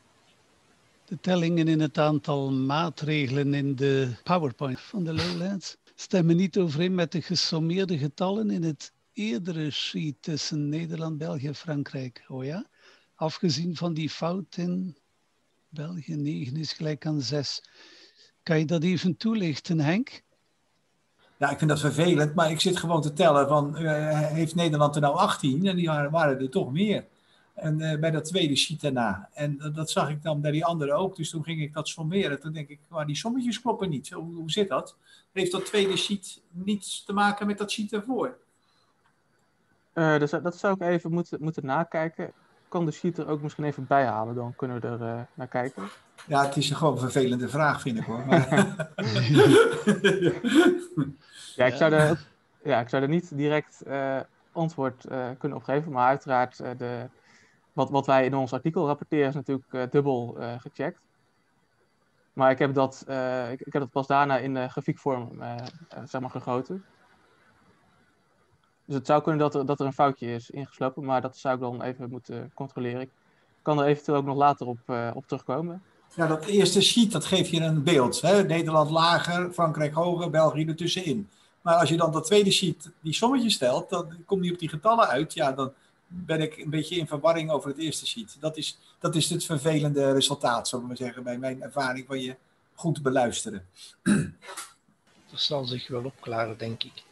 Speaker 1: de tellingen in het aantal maatregelen in de PowerPoint van de Lowlands stemmen niet overeen met de gesommeerde getallen in het eerdere sheet tussen Nederland, België en Frankrijk. Oh ja? Afgezien van die fout in België 9 is gelijk aan 6. Kan je dat even toelichten, Henk?
Speaker 3: Ja, ik vind dat vervelend, maar ik zit gewoon te tellen van, heeft Nederland er nou 18? En die waren er toch meer. En bij dat tweede sheet daarna. En dat zag ik dan bij die andere ook. Dus toen ging ik dat sommeren. Toen denk ik, maar die sommetjes kloppen niet. Hoe zit dat? Heeft dat tweede sheet niets te maken met dat sheet ervoor?
Speaker 2: Dus dat zou ik even moeten nakijken. Ik kan de sheet er ook misschien even bij halen. Dan kunnen we er naar kijken.
Speaker 3: Ja, het is een gewoon vervelende vraag, vind ik hoor. Maar...
Speaker 2: ik zou er niet direct antwoord kunnen op geven. Maar uiteraard, wat wij in ons artikel rapporteren is natuurlijk dubbel gecheckt. Maar ik heb dat pas daarna in de grafiekvorm gegoten. Dus het zou kunnen dat er een foutje is ingeslopen, maar dat zou ik dan even moeten controleren. Ik kan er eventueel ook nog later op terugkomen.
Speaker 3: Ja, dat eerste sheet, dat geeft je een beeld. Hè? Nederland lager, Frankrijk hoger, België ertussenin. Maar als je dan dat tweede sheet die sommetjes stelt, dan komt die op die getallen uit. Ja, dan ben ik een beetje in verwarring over het eerste sheet. Dat is het vervelende resultaat, zullen we maar zeggen, bij mijn ervaring van je goed beluisteren.
Speaker 4: Dat zal zich wel opklaren, denk ik.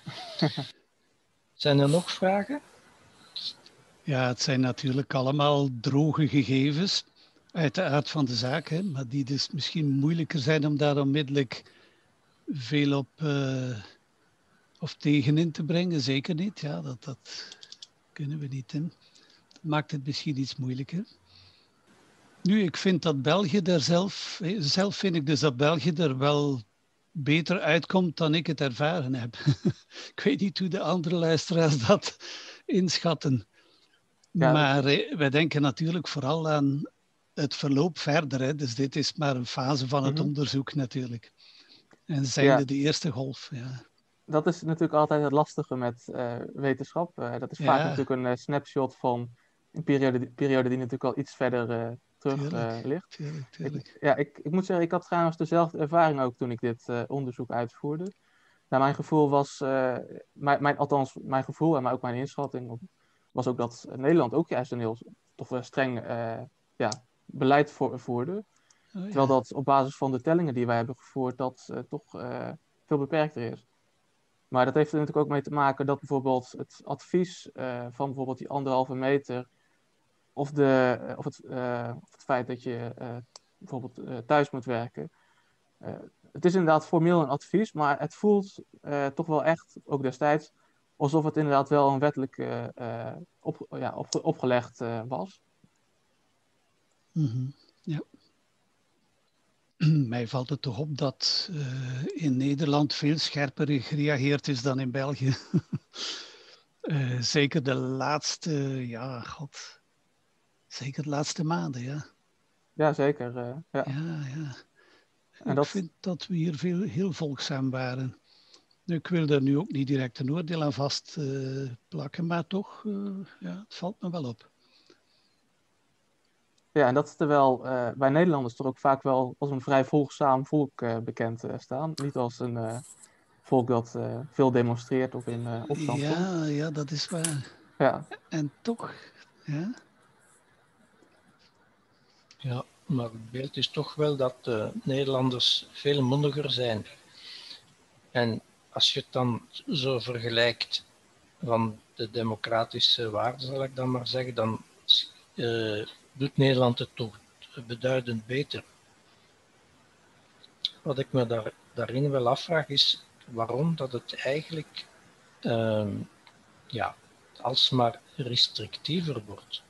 Speaker 4: Zijn er nog vragen?
Speaker 1: Ja, het zijn natuurlijk allemaal droge gegevens uit de aard van de zaak, hè, maar die dus misschien moeilijker zijn om daar onmiddellijk veel op of tegen in te brengen. Zeker niet, ja, dat kunnen we niet. Hè. Dat maakt het misschien iets moeilijker. Nu, ik vind dat België daar zelf vind ik dus dat België er wel beter uitkomt dan ik het ervaren heb. Ik weet niet hoe de andere luisteraars dat inschatten. Ja, maar wij denken natuurlijk vooral aan het verloop verder. Hè. Dus dit is maar een fase van het onderzoek natuurlijk. En zijnde de eerste golf. Ja.
Speaker 2: Dat is natuurlijk altijd het lastige met wetenschap. Dat is vaak natuurlijk een snapshot van een periode die natuurlijk al iets verder terug ligt.
Speaker 1: Tuurlijk.
Speaker 2: Ik moet zeggen, ik had trouwens dezelfde ervaring ook toen ik dit onderzoek uitvoerde. Nou, mijn gevoel was, mijn gevoel en ook mijn inschatting was ook dat Nederland ook juist een heel streng beleid voerde. Terwijl dat op basis van de tellingen die wij hebben gevoerd, dat toch veel beperkter is. Maar dat heeft er natuurlijk ook mee te maken dat bijvoorbeeld het advies van bijvoorbeeld die 1,5 meter het feit dat je bijvoorbeeld thuis moet werken. Het is inderdaad formeel een advies, maar het voelt toch wel echt, ook destijds, alsof het inderdaad wel een wettelijk opgelegd was.
Speaker 1: Ja. Mij valt het toch op dat in Nederland veel scherper gereageerd is dan in België. Zeker de laatste, zeker de laatste maanden, ja.
Speaker 2: Ja, zeker. Ja.
Speaker 1: Ja.
Speaker 2: En
Speaker 1: Ik vind dat we hier heel volgzaam waren. Ik wil daar nu ook niet direct een oordeel aan vastplakken, maar toch, het valt me wel op.
Speaker 2: Ja, en dat is terwijl wij Nederlanders toch ook vaak wel als een vrij volgzaam volk bekend staan. Niet als een volk dat veel demonstreert of in opstand komt.
Speaker 1: Ja, dat is waar.
Speaker 2: Ja.
Speaker 1: En toch, ja.
Speaker 4: Ja, maar het beeld is toch wel dat de Nederlanders veel mondiger zijn. En als je het dan zo vergelijkt van de democratische waarden, zal ik dan maar zeggen, dan doet Nederland het toch beduidend beter. Wat ik me daarin wel afvraag is waarom dat het eigenlijk alsmaar restrictiever wordt.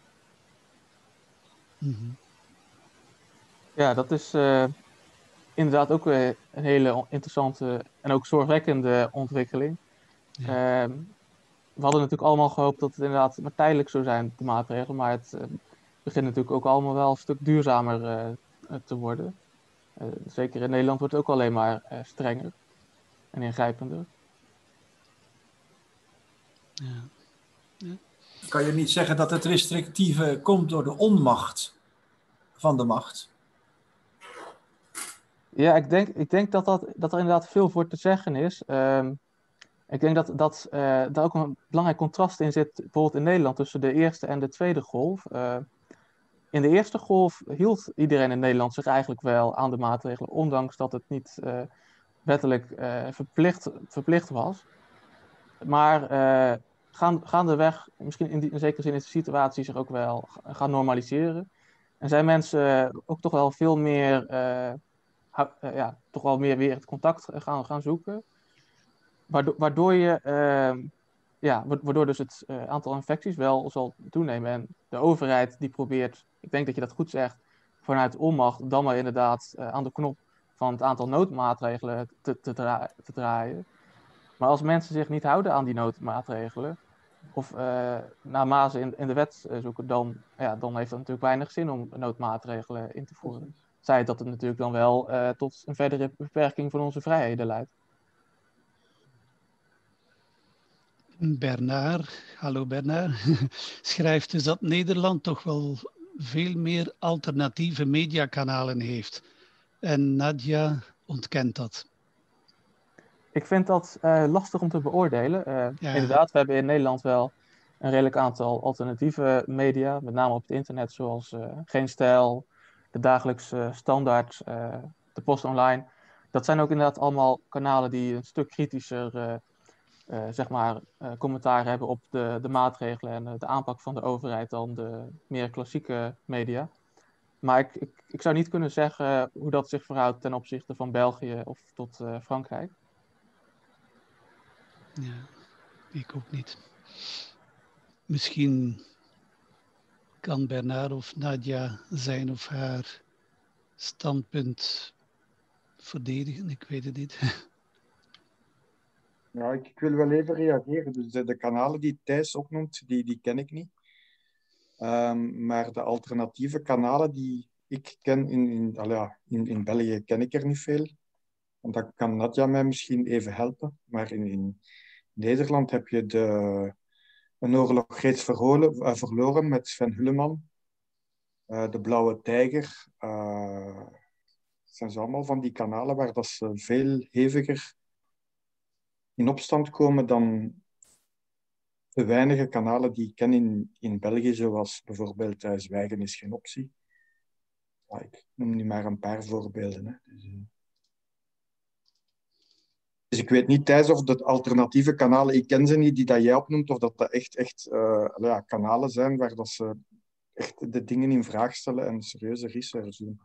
Speaker 2: Ja, dat is inderdaad ook een hele interessante en ook zorgwekkende ontwikkeling.
Speaker 1: Ja.
Speaker 2: We hadden natuurlijk allemaal gehoopt dat het inderdaad maar tijdelijk zou zijn, de maatregelen, maar het begint natuurlijk ook allemaal wel een stuk duurzamer te worden. Zeker in Nederland wordt het ook alleen maar strenger en ingrijpender.
Speaker 1: Ja.
Speaker 3: Kan je niet zeggen dat het restrictieve komt door de onmacht van de macht?
Speaker 2: Ja, ik denk dat er inderdaad veel voor te zeggen is. Ik denk dat daar ook een belangrijk contrast in zit, bijvoorbeeld in Nederland, tussen de eerste en de tweede golf. In de eerste golf hield iedereen in Nederland zich eigenlijk wel aan de maatregelen, ondanks dat het niet wettelijk verplicht was. Maar gaandeweg, misschien in zekere zin is de situatie zich ook wel gaan normaliseren. En zijn mensen ook toch wel veel meer, toch wel meer weer het contact gaan zoeken. Waardoor waardoor dus het aantal infecties wel zal toenemen. En de overheid die probeert, ik denk dat je dat goed zegt, vanuit onmacht dan maar inderdaad aan de knop van het aantal noodmaatregelen te draaien. Maar als mensen zich niet houden aan die noodmaatregelen, of naar mazen in de wet zoeken, dan heeft het natuurlijk weinig zin om noodmaatregelen in te voeren. Zij dat het natuurlijk dan wel tot een verdere beperking van onze vrijheden leidt.
Speaker 1: Bernard, hallo Bernard, schrijft dus dat Nederland toch wel veel meer alternatieve mediakanalen heeft. En Nadia ontkent dat.
Speaker 2: Ik vind dat lastig om te beoordelen. Inderdaad, we hebben in Nederland wel een redelijk aantal alternatieve media, met name op het internet, zoals Geen Stijl, de Dagelijkse Standaard, de Post Online. Dat zijn ook inderdaad allemaal kanalen die een stuk kritischer commentaar hebben op de maatregelen en de aanpak van de overheid dan de meer klassieke media. Maar ik zou niet kunnen zeggen hoe dat zich verhoudt ten opzichte van België of tot Frankrijk.
Speaker 1: Ja, ik ook niet. Misschien kan Bernard of Nadia zijn of haar standpunt verdedigen, ik weet het niet.
Speaker 5: Ja, ik wil wel even reageren. Dus de kanalen die Thijs opnoemt, die ken ik niet. Maar de alternatieve kanalen die ik ken in België ken ik er niet veel. En dan kan Nadia mij misschien even helpen. Maar in Nederland heb je Een oorlog reeds verloren met Sven Hulleman. De Blauwe Tijger. Zijn ze allemaal van die kanalen waar dat ze veel heviger in opstand komen dan de weinige kanalen die ik ken in België, zoals bijvoorbeeld Zwijgen is geen optie. Ja, ik noem nu maar een paar voorbeelden. Hè. Dus ik weet niet, Thijs, of de alternatieve kanalen, ik ken ze niet, die dat jij opnoemt, of dat echt kanalen zijn waar dat ze echt de dingen in vraag stellen en serieuze research doen.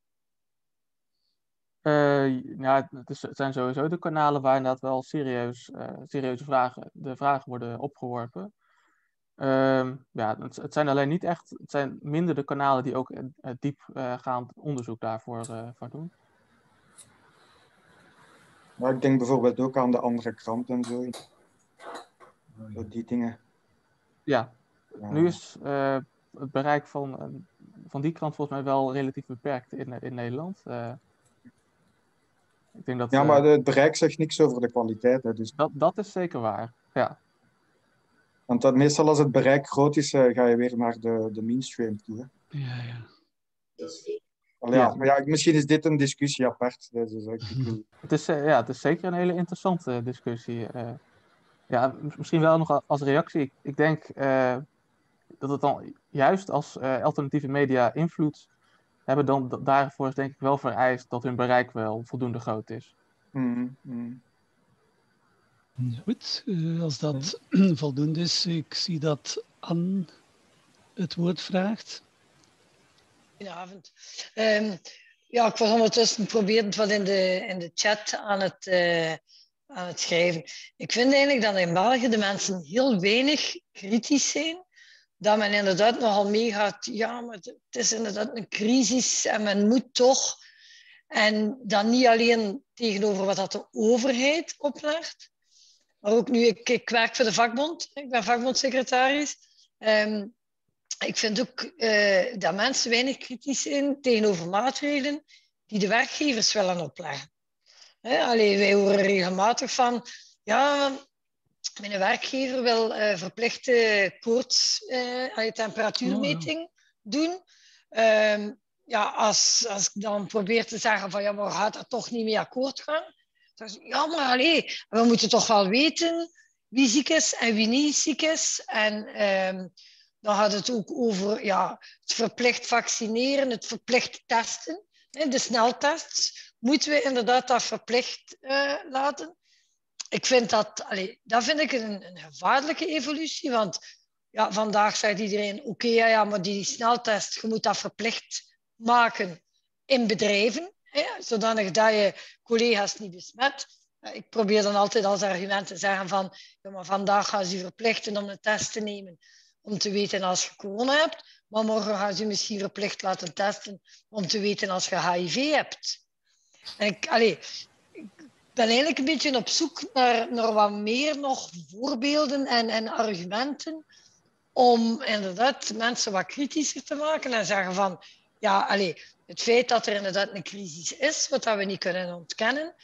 Speaker 2: Ja, het zijn sowieso de kanalen waar inderdaad wel serieuze vragen worden opgeworpen. Ja, het zijn alleen niet echt, het zijn minder de kanalen die ook diepgaand onderzoek daarvoor voor doen.
Speaker 5: Maar ik denk bijvoorbeeld ook aan de andere krant en zo. Die dingen.
Speaker 2: Ja,
Speaker 5: Ja.
Speaker 2: nu is het bereik van die krant volgens mij wel relatief beperkt in Nederland. Ik denk dat,
Speaker 5: Ja, maar het bereik zegt niks over de kwaliteit. Hè, dus...
Speaker 2: dat is zeker waar, ja.
Speaker 5: Want meestal als het bereik groot is, ga je weer naar de mainstream toe. Hè.
Speaker 1: Ja.
Speaker 5: Maar ja, misschien is dit een discussie apart. Dus
Speaker 2: Het is zeker een hele interessante discussie. Ja, misschien wel nog als reactie. Ik denk dat het dan juist als alternatieve media invloed hebben, dan daarvoor is denk ik wel vereist dat hun bereik wel voldoende groot is.
Speaker 1: Goed, als dat voldoende is, ik zie dat Anne het woord vraagt.
Speaker 6: Goedenavond. Ja, ik was ondertussen proberen wat in de chat aan het schrijven. Ik vind eigenlijk dat in België de mensen heel weinig kritisch zijn. Dat men inderdaad nogal meegaat, ja, maar het is inderdaad een crisis en men moet toch. En dan niet alleen tegenover wat dat de overheid oplegt, maar ook nu, ik werk voor de vakbond, ik ben vakbondsecretaris. Ik vind ook dat mensen weinig kritisch zijn tegenover maatregelen die de werkgevers willen opleggen. Wij horen regelmatig van, ja, mijn werkgever wil verplichte temperatuurmeting doen. Als ik dan probeer te zeggen van, ja, maar gaat dat toch niet mee akkoord gaan? Dan zeg ik, ja, maar we moeten toch wel weten wie ziek is en wie niet ziek is. En dan gaat het ook over het verplicht vaccineren, het verplicht testen. De sneltests moeten we inderdaad dat verplicht laten. Ik vind dat vind ik een gevaarlijke evolutie, want vandaag zegt iedereen, oké, maar die sneltest, je moet dat verplicht maken in bedrijven, zodanig dat je collega's niet besmet. Ik probeer dan altijd als argument te zeggen van, ja, maar vandaag gaan ze je verplichten om een test te nemen om te weten als je corona hebt, maar morgen gaan ze je misschien verplicht laten testen om te weten als je HIV hebt. En ik ben eigenlijk een beetje op zoek naar wat meer nog voorbeelden en argumenten om inderdaad mensen wat kritischer te maken en zeggen van, het feit dat er inderdaad een crisis is, wat dat we niet kunnen ontkennen,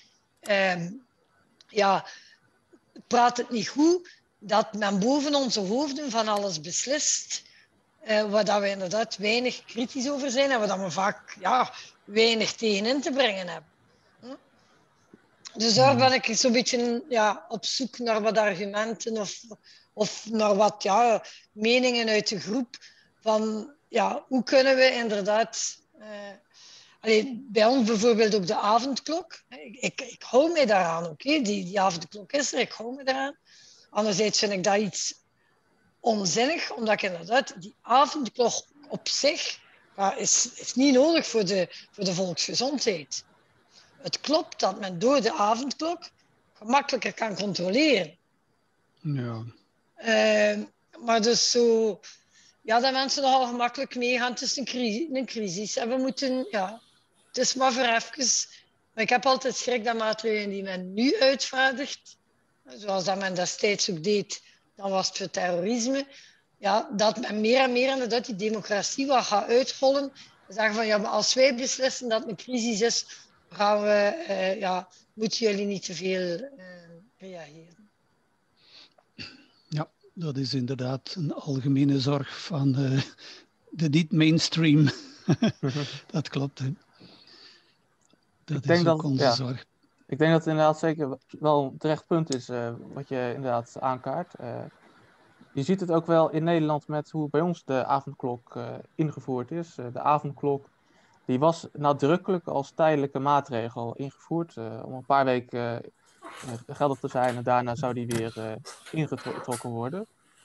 Speaker 6: praat het niet goed dat men boven onze hoofden van alles beslist, waar dat we inderdaad weinig kritisch over zijn en waar dat we vaak weinig tegenin te brengen hebben. Dus daar ben ik zo'n beetje op zoek naar wat argumenten of naar wat meningen uit de groep van hoe kunnen we inderdaad... bij ons bijvoorbeeld op de avondklok. Ik hou mij daaraan, oké? Die avondklok is er, ik hou me daaraan. Anderzijds vind ik dat iets onzinnig, omdat ik inderdaad die avondklok op zich is niet nodig voor de volksgezondheid. Het klopt dat men door de avondklok gemakkelijker kan controleren.
Speaker 1: Ja.
Speaker 6: Maar dus zo... Ja, dat mensen nogal gemakkelijk meegaan. Het is een crisis. En we moeten... het is maar voor even. Maar ik heb altijd schrik dat maatregelen die men nu uitvaardigt, zoals dat men destijds ook deed, dan was het voor terrorisme, dat men meer en meer inderdaad die democratie wat gaat uithollen. En zeggen van, maar als wij beslissen dat het een crisis is, gaan we, moeten jullie niet te veel reageren.
Speaker 1: Ja, dat is inderdaad een algemene zorg van de niet-mainstream. Dat klopt, hè. Dat is ook onze zorg.
Speaker 2: Ik denk dat het inderdaad zeker wel een terecht punt is wat je inderdaad aankaart. Je ziet het ook wel in Nederland met hoe bij ons de avondklok ingevoerd is. De avondklok die was nadrukkelijk als tijdelijke maatregel ingevoerd om een paar weken geldig te zijn en daarna zou die weer ingetrokken worden.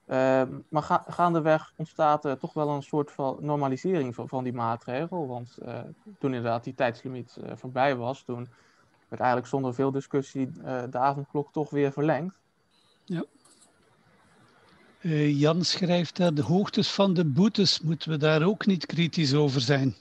Speaker 2: Maar gaandeweg ontstaat er toch wel een soort van normalisering van die maatregel. Want toen inderdaad die tijdslimiet voorbij was, toen werd eigenlijk zonder veel discussie de avondklok toch weer verlengd.
Speaker 1: Ja. Jan schrijft daar, de hoogtes van de boetes, moeten we daar ook niet kritisch over zijn?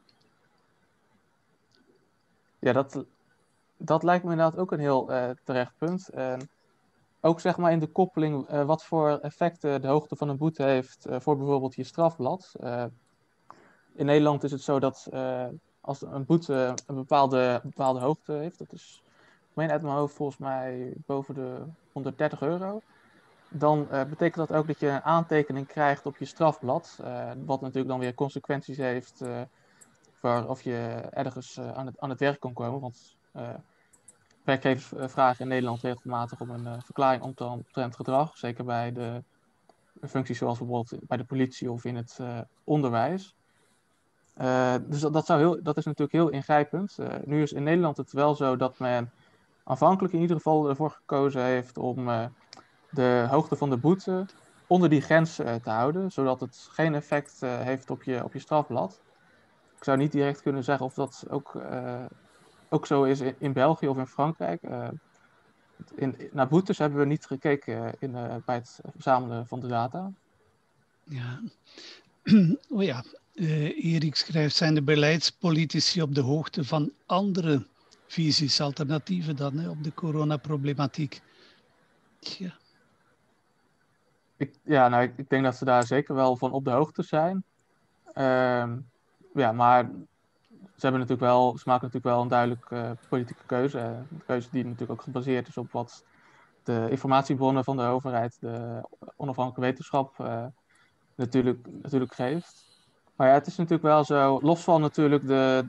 Speaker 2: Ja, dat lijkt me inderdaad ook een heel terecht punt. Ook zeg maar in de koppeling wat voor effecten de hoogte van een boete heeft voor bijvoorbeeld je strafblad. In Nederland is het zo dat als een boete een bepaalde hoogte heeft, dat is, ik meen uit mijn hoofd volgens mij boven de €130, dan betekent dat ook dat je een aantekening krijgt op je strafblad. Wat natuurlijk dan weer consequenties heeft voor of je ergens aan het werk kan komen. Want werkgevers vragen in Nederland regelmatig om een verklaring omtrent gedrag. Zeker bij de functies zoals bijvoorbeeld bij de politie of in het onderwijs. Dus dat is natuurlijk heel ingrijpend. Nu is in Nederland het wel zo dat men aanvankelijk in ieder geval ervoor gekozen heeft om de hoogte van de boete onder die grens te houden, zodat het geen effect heeft op je strafblad. Ik zou niet direct kunnen zeggen of dat ook zo is in België of in Frankrijk. Naar boetes hebben we niet gekeken bij het verzamelen van de data.
Speaker 1: Ja. Oh ja, Erik schrijft, zijn de beleidspolitici op de hoogte van andere visies, alternatieven dan op de coronaproblematiek? Ja.
Speaker 2: Ik denk dat ze daar zeker wel van op de hoogte zijn. Maar ze maken natuurlijk wel een duidelijke politieke keuze. Een keuze die natuurlijk ook gebaseerd is op wat de informatiebronnen van de overheid, de onafhankelijke wetenschap natuurlijk geeft. Maar ja, het is natuurlijk wel zo, los van natuurlijk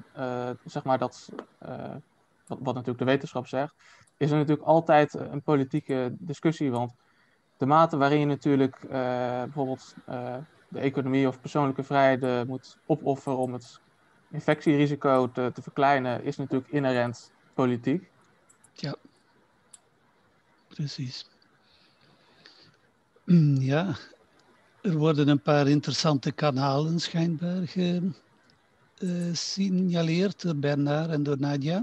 Speaker 2: wat natuurlijk de wetenschap zegt, is er natuurlijk altijd een politieke discussie. Want de mate waarin je natuurlijk bijvoorbeeld de economie of persoonlijke vrijheden moet opofferen om het infectierisico te verkleinen, is natuurlijk inherent politiek.
Speaker 1: Ja, precies. Ja, er worden een paar interessante kanalen schijnbaar gesignaleerd door Bernard en door Nadia.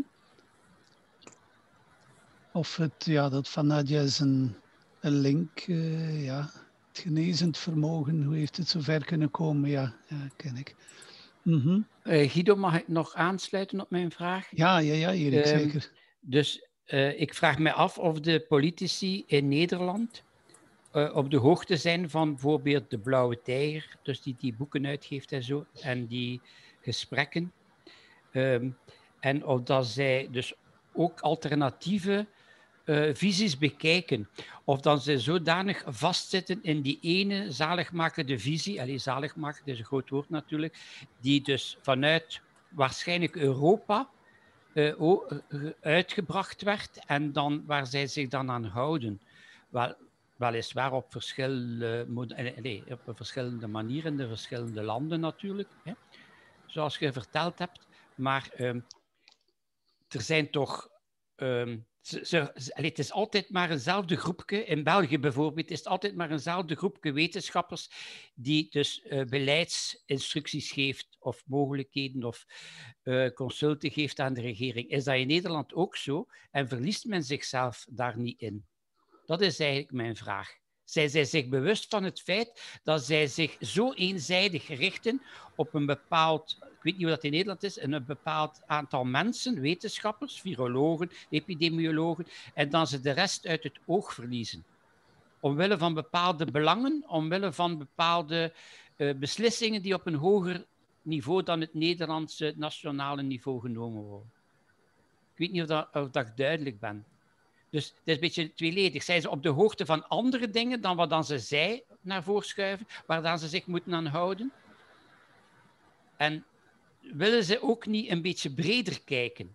Speaker 1: Of dat van Nadia is een link, het genezend vermogen, hoe heeft het zover kunnen komen? Ja, ken ik.
Speaker 7: Guido, mag ik nog aansluiten op mijn vraag?
Speaker 1: Ja, Erik, zeker.
Speaker 7: Dus ik vraag me af of de politici in Nederland op de hoogte zijn van bijvoorbeeld de Blauwe Tijger, dus die boeken uitgeeft en zo, en die gesprekken. En of dat zij dus ook alternatieve visies bekijken. Of dan ze zodanig vastzitten in die ene zaligmakende visie, zaligmakend is een groot woord natuurlijk, die dus vanuit waarschijnlijk Europa uitgebracht werd en dan waar zij zich dan aan houden. Weliswaar op verschillende manieren in de verschillende landen natuurlijk, hè, zoals je verteld hebt. Maar er zijn toch... het is altijd maar eenzelfde groepje. In België bijvoorbeeld is het altijd maar eenzelfde groepje wetenschappers die dus beleidsinstructies geeft of mogelijkheden of consulten geeft aan de regering. Is dat in Nederland ook zo? En verliest men zichzelf daar niet in? Dat is eigenlijk mijn vraag. Zijn zij zich bewust van het feit dat zij zich zo eenzijdig richten op een bepaald, ik weet niet hoe dat in Nederland is, een bepaald aantal mensen, wetenschappers, virologen, epidemiologen, en dan ze de rest uit het oog verliezen? Omwille van bepaalde belangen, omwille van bepaalde beslissingen die op een hoger niveau dan het Nederlandse nationale niveau genomen worden. Ik weet niet of dat ik duidelijk ben. Dus het is een beetje tweeledig. Zijn ze op de hoogte van andere dingen dan wat dan zij naar voren schuiven, waar dan ze zich moeten aan houden? En willen ze ook niet een beetje breder kijken?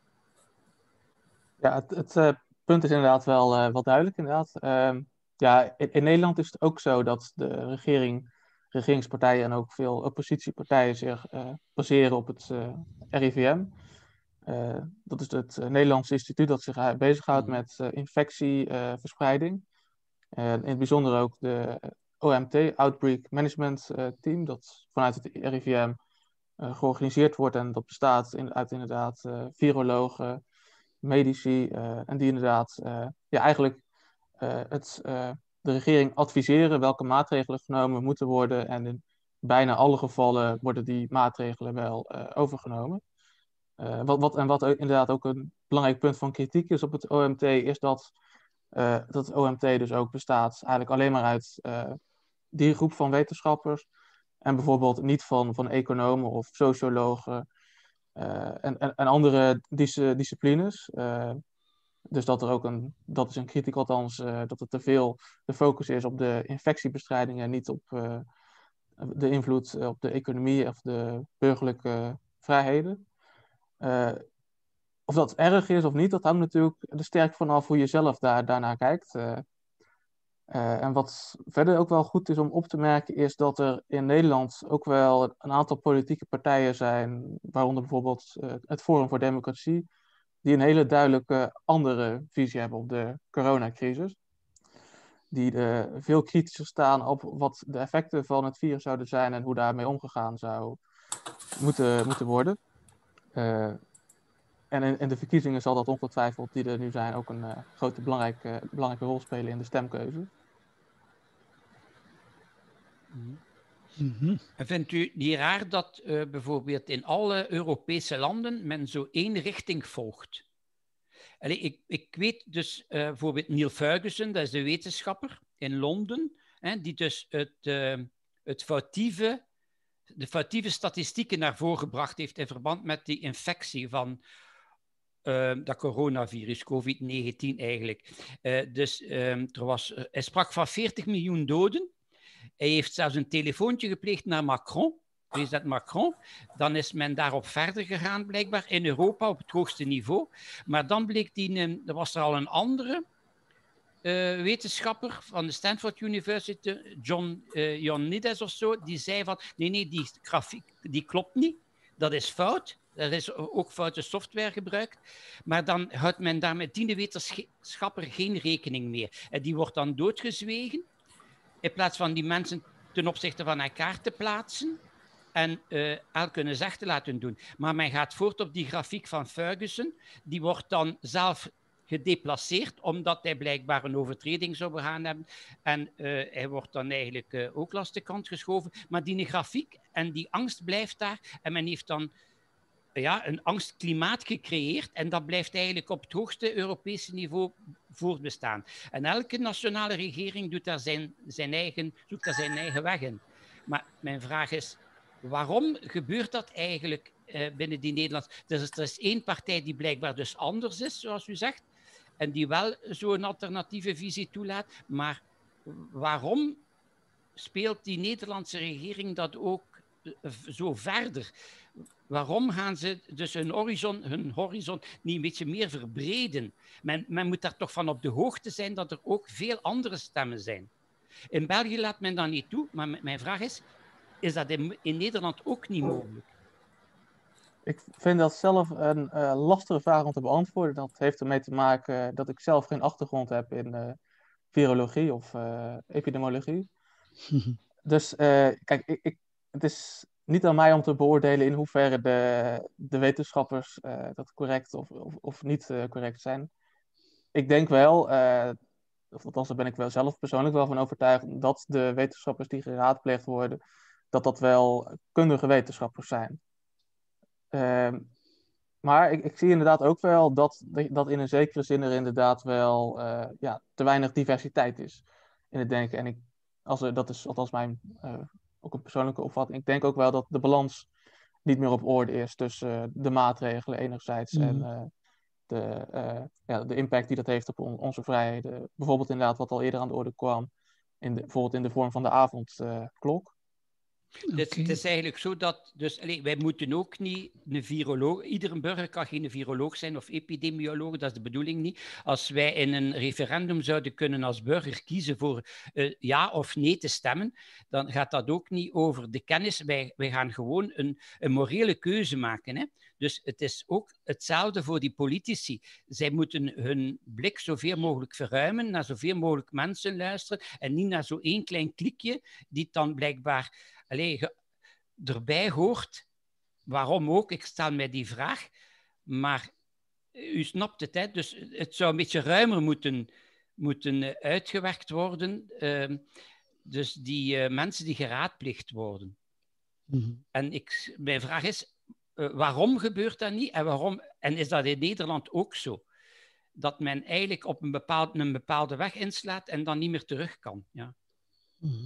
Speaker 2: Ja, het punt is inderdaad wel duidelijk. Inderdaad. In Nederland is het ook zo dat de regeringspartijen en ook veel oppositiepartijen zich baseren op het RIVM. Dat is het Nederlandse instituut dat zich bezighoudt met infectieverspreiding. In het bijzonder ook de OMT, Outbreak Management Team, dat vanuit het RIVM georganiseerd wordt en dat bestaat uit inderdaad virologen, medici en die inderdaad eigenlijk de regering adviseren welke maatregelen genomen moeten worden en in bijna alle gevallen worden die maatregelen wel overgenomen. Wat inderdaad ook een belangrijk punt van kritiek is op het OMT, is dat het OMT dus ook bestaat eigenlijk alleen maar uit die groep van wetenschappers en bijvoorbeeld niet van economen of sociologen en andere disciplines. Dus dat er ook dat is een kritiek althans, dat er te veel de focus is op de infectiebestrijding en niet op de invloed op de economie of de burgerlijke vrijheden. Of dat erg is of niet, dat hangt natuurlijk er sterk vanaf hoe je zelf daarnaar kijkt. En wat verder ook wel goed is om op te merken, is dat er in Nederland ook wel een aantal politieke partijen zijn, waaronder bijvoorbeeld het Forum voor Democratie, die een hele duidelijke andere visie hebben op de coronacrisis. Die veel kritischer staan op wat de effecten van het virus zouden zijn en hoe daarmee omgegaan zou moeten worden. En in de verkiezingen zal dat ongetwijfeld, die er nu zijn, ook een grote belangrijke rol spelen in de stemkeuze.
Speaker 7: Mm-hmm. En vindt u niet raar dat bijvoorbeeld in alle Europese landen men zo één richting volgt? Allee, ik weet dus bijvoorbeeld Neil Ferguson, dat is de wetenschapper in Londen, die dus de foutieve statistieken naar voren gebracht heeft in verband met die infectie van dat coronavirus, COVID-19 eigenlijk. Hij sprak van 40 miljoen doden. Hij heeft zelfs een telefoontje gepleegd naar Macron, president Macron. Dan is men daarop verder gegaan, blijkbaar, in Europa op het hoogste niveau. Maar dan bleek er was er al een andere wetenschapper van de Stanford University, John Ioannidis of zo, die zei van, nee, die grafiek die klopt niet, dat is fout. Er is ook foute software gebruikt. Maar dan houdt men daar met die wetenschapper geen rekening meer. En die wordt dan doodgezwegen, in plaats van die mensen ten opzichte van elkaar te plaatsen en elk hun zegt te laten doen. Maar men gaat voort op die grafiek van Ferguson. Die wordt dan zelf gedeplaceerd, omdat hij blijkbaar een overtreding zou begaan hebben. En hij wordt dan eigenlijk ook langs de kant geschoven. Maar die grafiek en die angst blijft daar. En men heeft dan een angstklimaat gecreëerd. En dat blijft eigenlijk op het hoogste Europese niveau voortbestaan. En elke nationale regering doet daar zijn eigen weg in. Maar mijn vraag is, waarom gebeurt dat eigenlijk binnen die Nederland? Dus er is één partij die blijkbaar dus anders is, zoals u zegt, en die wel zo'n alternatieve visie toelaat. Maar waarom speelt die Nederlandse regering dat ook zo verder? Waarom gaan ze dus hun horizon niet een beetje meer verbreden? Men moet daar toch van op de hoogte zijn dat er ook veel andere stemmen zijn. In België laat men dat niet toe, maar mijn vraag is dat in Nederland ook niet mogelijk?
Speaker 2: Ik vind dat zelf een lastige vraag om te beantwoorden. Dat heeft ermee te maken dat ik zelf geen achtergrond heb in virologie of epidemiologie. Dus kijk, het is niet aan mij om te beoordelen in hoeverre de wetenschappers dat correct of niet correct zijn. Ik denk wel, of althans daar ben ik wel zelf persoonlijk wel van overtuigd, dat de wetenschappers die geraadpleegd worden, dat wel kundige wetenschappers zijn. Maar ik zie inderdaad ook wel dat in een zekere zin er inderdaad wel te weinig diversiteit is in het denken. En dat is althans mijn ook een persoonlijke opvatting. Ik denk ook wel dat de balans niet meer op orde is tussen de maatregelen enerzijds en de impact die dat heeft op onze vrijheden. Bijvoorbeeld inderdaad wat al eerder aan de orde kwam, bijvoorbeeld in de vorm van de avondklok.
Speaker 7: Dus
Speaker 1: Oké.
Speaker 7: het is eigenlijk zo dat... Dus, wij moeten ook niet een viroloog... Iedere burger kan geen viroloog zijn of epidemioloog, dat is de bedoeling niet. Als wij in een referendum zouden kunnen als burger kiezen voor ja of nee te stemmen, dan gaat dat ook niet over de kennis. Wij gaan gewoon een morele keuze maken. Hè? Dus het is ook hetzelfde voor die politici. Zij moeten hun blik zoveel mogelijk verruimen, naar zoveel mogelijk mensen luisteren en niet naar zo'n één klein klikje die dan blijkbaar erbij hoort. Waarom ook? Ik stel mij die vraag. Maar u snapt het, hè? Dus het zou een beetje ruimer moeten uitgewerkt worden. Dus die mensen die geraadplicht worden.
Speaker 1: Mhm.
Speaker 7: En mijn vraag is, waarom gebeurt dat niet? En is dat in Nederland ook zo? Dat men eigenlijk op een bepaalde weg inslaat en dan niet meer terug kan. Ja.
Speaker 1: Mhm.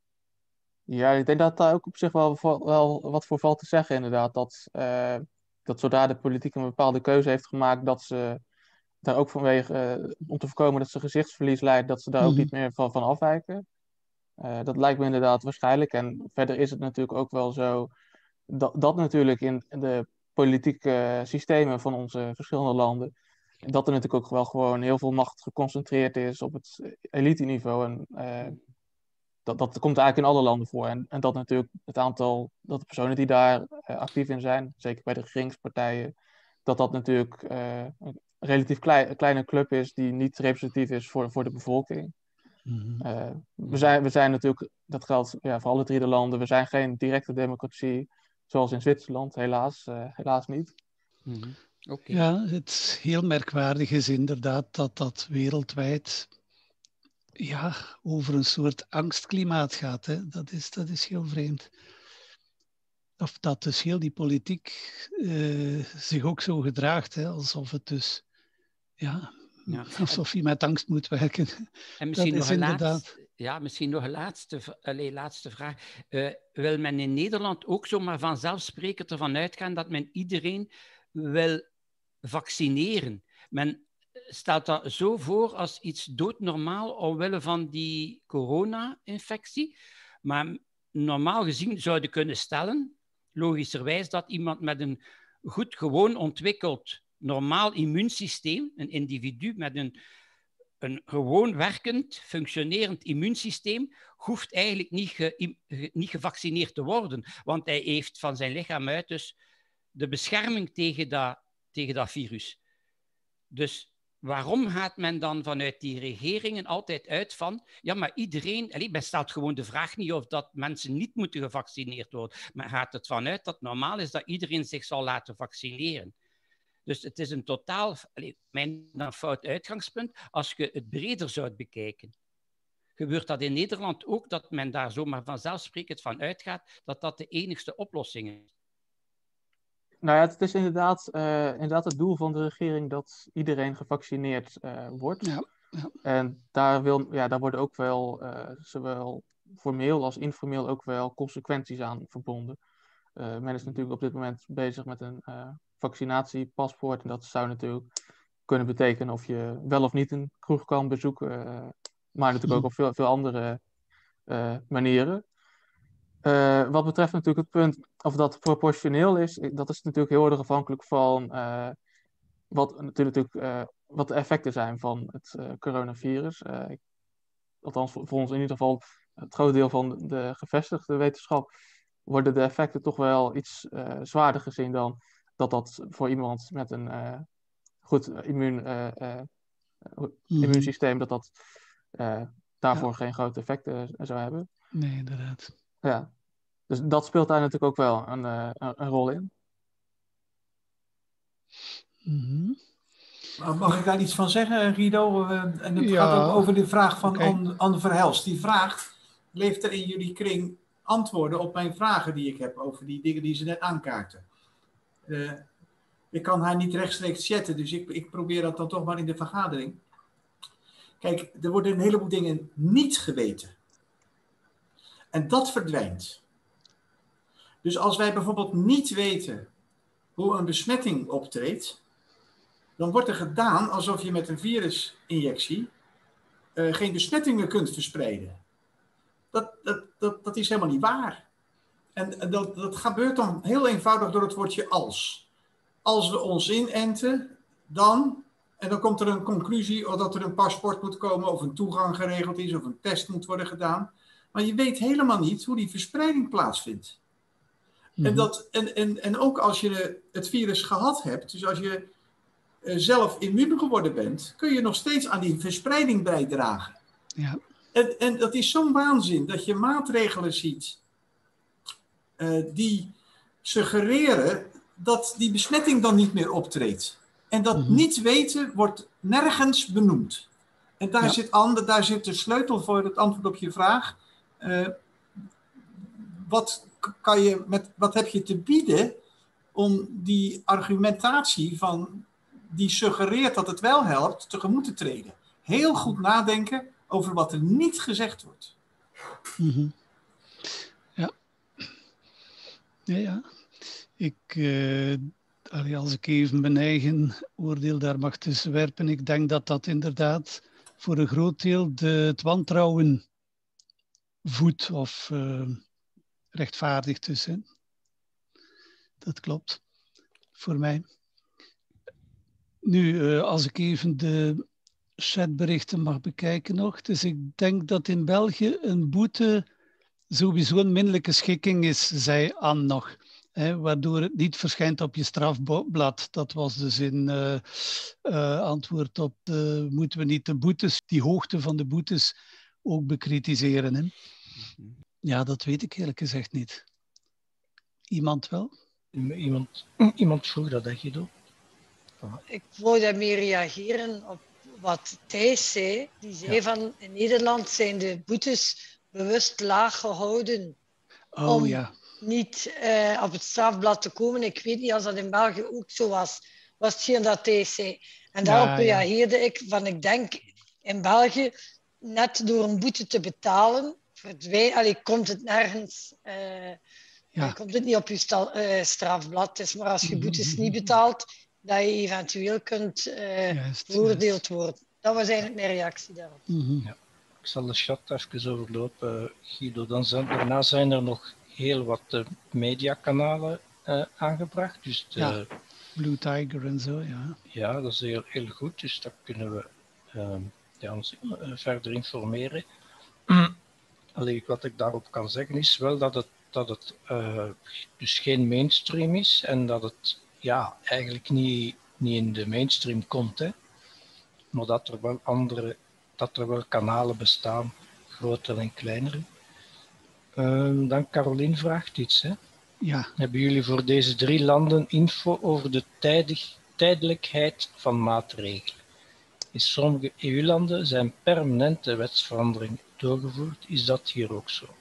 Speaker 2: Ja, ik denk dat daar ook op zich wel wat voor valt te zeggen, inderdaad. Dat zodra de politiek een bepaalde keuze heeft gemaakt, dat ze daar ook vanwege, om te voorkomen dat ze gezichtsverlies leidt, dat ze daar ook niet meer van afwijken. Dat lijkt me inderdaad waarschijnlijk. En verder is het natuurlijk ook wel zo dat natuurlijk in de politieke systemen van onze verschillende landen, dat er natuurlijk ook wel gewoon heel veel macht geconcentreerd is op het elite-niveau. En dat komt eigenlijk in alle landen voor. En dat natuurlijk het aantal dat de personen die daar actief in zijn, zeker bij de regeringspartijen, dat natuurlijk een relatief kleine club is die niet representatief is voor de bevolking.
Speaker 1: Mhm.
Speaker 2: We zijn natuurlijk, dat geldt voor alle 3 de landen, we zijn geen directe democratie zoals in Zwitserland, helaas niet.
Speaker 7: Mm-hmm. Okay.
Speaker 1: Ja, het heel merkwaardig is inderdaad dat wereldwijd over een soort angstklimaat gaat. Hè. Dat is heel vreemd. Of dat dus heel die politiek zich ook zo gedraagt, hè, alsof het dus, alsof je met angst moet werken.
Speaker 7: En misschien
Speaker 1: dat is inderdaad...
Speaker 7: misschien nog een laatste vraag. Wil men in Nederland ook zomaar vanzelfsprekend ervan uitgaan dat men iedereen wil vaccineren? Men stelt dat zo voor als iets doodnormaal omwille van die corona-infectie. Maar normaal gezien zouden kunnen stellen, logischerwijs, dat iemand met een goed gewoon ontwikkeld normaal immuunsysteem, een individu met een gewoon werkend, functionerend immuunsysteem, hoeft eigenlijk niet gevaccineerd te worden. Want hij heeft van zijn lichaam uit dus de bescherming tegen dat virus. Dus waarom gaat men dan vanuit die regeringen altijd uit van, ja, maar iedereen, men stelt gewoon de vraag niet of dat mensen niet moeten gevaccineerd worden, maar gaat het vanuit dat het normaal is dat iedereen zich zal laten vaccineren. Dus het is een totaal, mijn fout uitgangspunt, als je het breder zou bekijken. Gebeurt dat in Nederland ook, dat men daar zomaar vanzelfsprekend van uitgaat dat dat de enigste oplossing is?
Speaker 2: Nou ja, het is inderdaad het doel van de regering dat iedereen gevaccineerd wordt. Ja. En daar worden ook wel, zowel formeel als informeel, ook wel consequenties aan verbonden. Men is natuurlijk op dit moment bezig met een vaccinatiepaspoort. En dat zou natuurlijk kunnen betekenen of je wel of niet een kroeg kan bezoeken. Maar natuurlijk ook op veel andere manieren. Wat betreft natuurlijk het punt of dat proportioneel is, dat is natuurlijk heel erg afhankelijk van wat de effecten zijn van het coronavirus. Althans, voor ons in ieder geval, het groot deel van de gevestigde wetenschap, worden de effecten toch wel iets zwaarder gezien dan dat voor iemand met een goed immuunsysteem, dat daarvoor geen grote effecten zou hebben.
Speaker 1: Nee, inderdaad.
Speaker 2: Ja, dus dat speelt daar natuurlijk ook wel een rol in.
Speaker 1: Mm-hmm.
Speaker 3: Mag ik daar iets van zeggen, Guido? En het gaat ook over de vraag van Anne Verhelst. Die vraagt, leeft er in jullie kring antwoorden op mijn vragen die ik heb over die dingen die ze net aankaarten? Ik kan haar niet rechtstreeks chatten, dus ik probeer dat dan toch maar in de vergadering. Kijk, er worden een heleboel dingen niet geweten. En dat verdwijnt. Dus als wij bijvoorbeeld niet weten hoe een besmetting optreedt, dan wordt er gedaan alsof je met een virusinjectie geen besmettingen kunt verspreiden. Dat is helemaal niet waar. En dat gebeurt dan heel eenvoudig door het woordje als. Als we ons inenten, dan... En dan komt er een conclusie of dat er een paspoort moet komen of een toegang geregeld is of een test moet worden gedaan. Maar je weet helemaal niet hoe die verspreiding plaatsvindt. En ook als je het virus gehad hebt, dus als je zelf immuun geworden bent, kun je nog steeds aan die verspreiding bijdragen.
Speaker 1: Ja.
Speaker 3: En dat is zo'n waanzin dat je maatregelen ziet die suggereren dat die besmetting dan niet meer optreedt. En dat niet weten wordt nergens benoemd. En daar zit de sleutel voor het antwoord op je vraag. Wat heb je te bieden om die argumentatie van die suggereert dat het wel helpt, tegemoet te treden? Heel goed nadenken over wat er niet gezegd wordt.
Speaker 1: Ja. Ja. Als ik even mijn eigen oordeel daar mag tussen werpen, ik denk dat dat inderdaad voor een groot deel het wantrouwen voedt of rechtvaardigt dus. Hè. Dat klopt, voor mij. Nu, als ik even de chatberichten mag bekijken nog. Dus ik denk dat in België een boete sowieso een minderlijke schikking is, zei Anne nog. Waardoor het niet verschijnt op je strafblad. Dat was dus in antwoord op moeten we niet de boetes, die hoogte van de boetes ook bekritiseren. Hè? Ja, dat weet ik eerlijk gezegd niet. Iemand wel?
Speaker 4: Iemand vroeg dat, Guido?
Speaker 6: Ik wou daarmee reageren op wat Thijs zei. Die zei van in Nederland zijn de boetes bewust laag gehouden. Niet op het strafblad te komen. Ik weet niet als dat in België ook zo was. Was hetgeen dat Thijs zei. En daarop reageerde ik van ik denk in België net door een boete te betalen komt het nergens... komt het niet op je strafblad. Het is maar als je boetes niet betaalt, dat je eventueel kunt veroordeeld worden. Dat was eigenlijk mijn reactie daarop.
Speaker 4: Ja. Ik zal de chat even overlopen, Guido. Daarna zijn er nog heel wat mediakanalen aangebracht. Dus
Speaker 1: Blue Tiger en zo, ja.
Speaker 4: Ja, dat is heel, heel goed. Dus daar kunnen we ons verder informeren. Wat ik daarop kan zeggen is wel dat het dus geen mainstream is en dat het eigenlijk niet in de mainstream komt. Hè. Maar dat er wel kanalen bestaan, grotere en kleinere. Dan Caroline vraagt iets. Hè.
Speaker 1: Ja.
Speaker 4: Hebben jullie voor deze 3 landen info over de tijdelijkheid van maatregelen? In sommige EU-landen zijn permanente wetsveranderingen doorgevoerd. Is dat hier ook zo?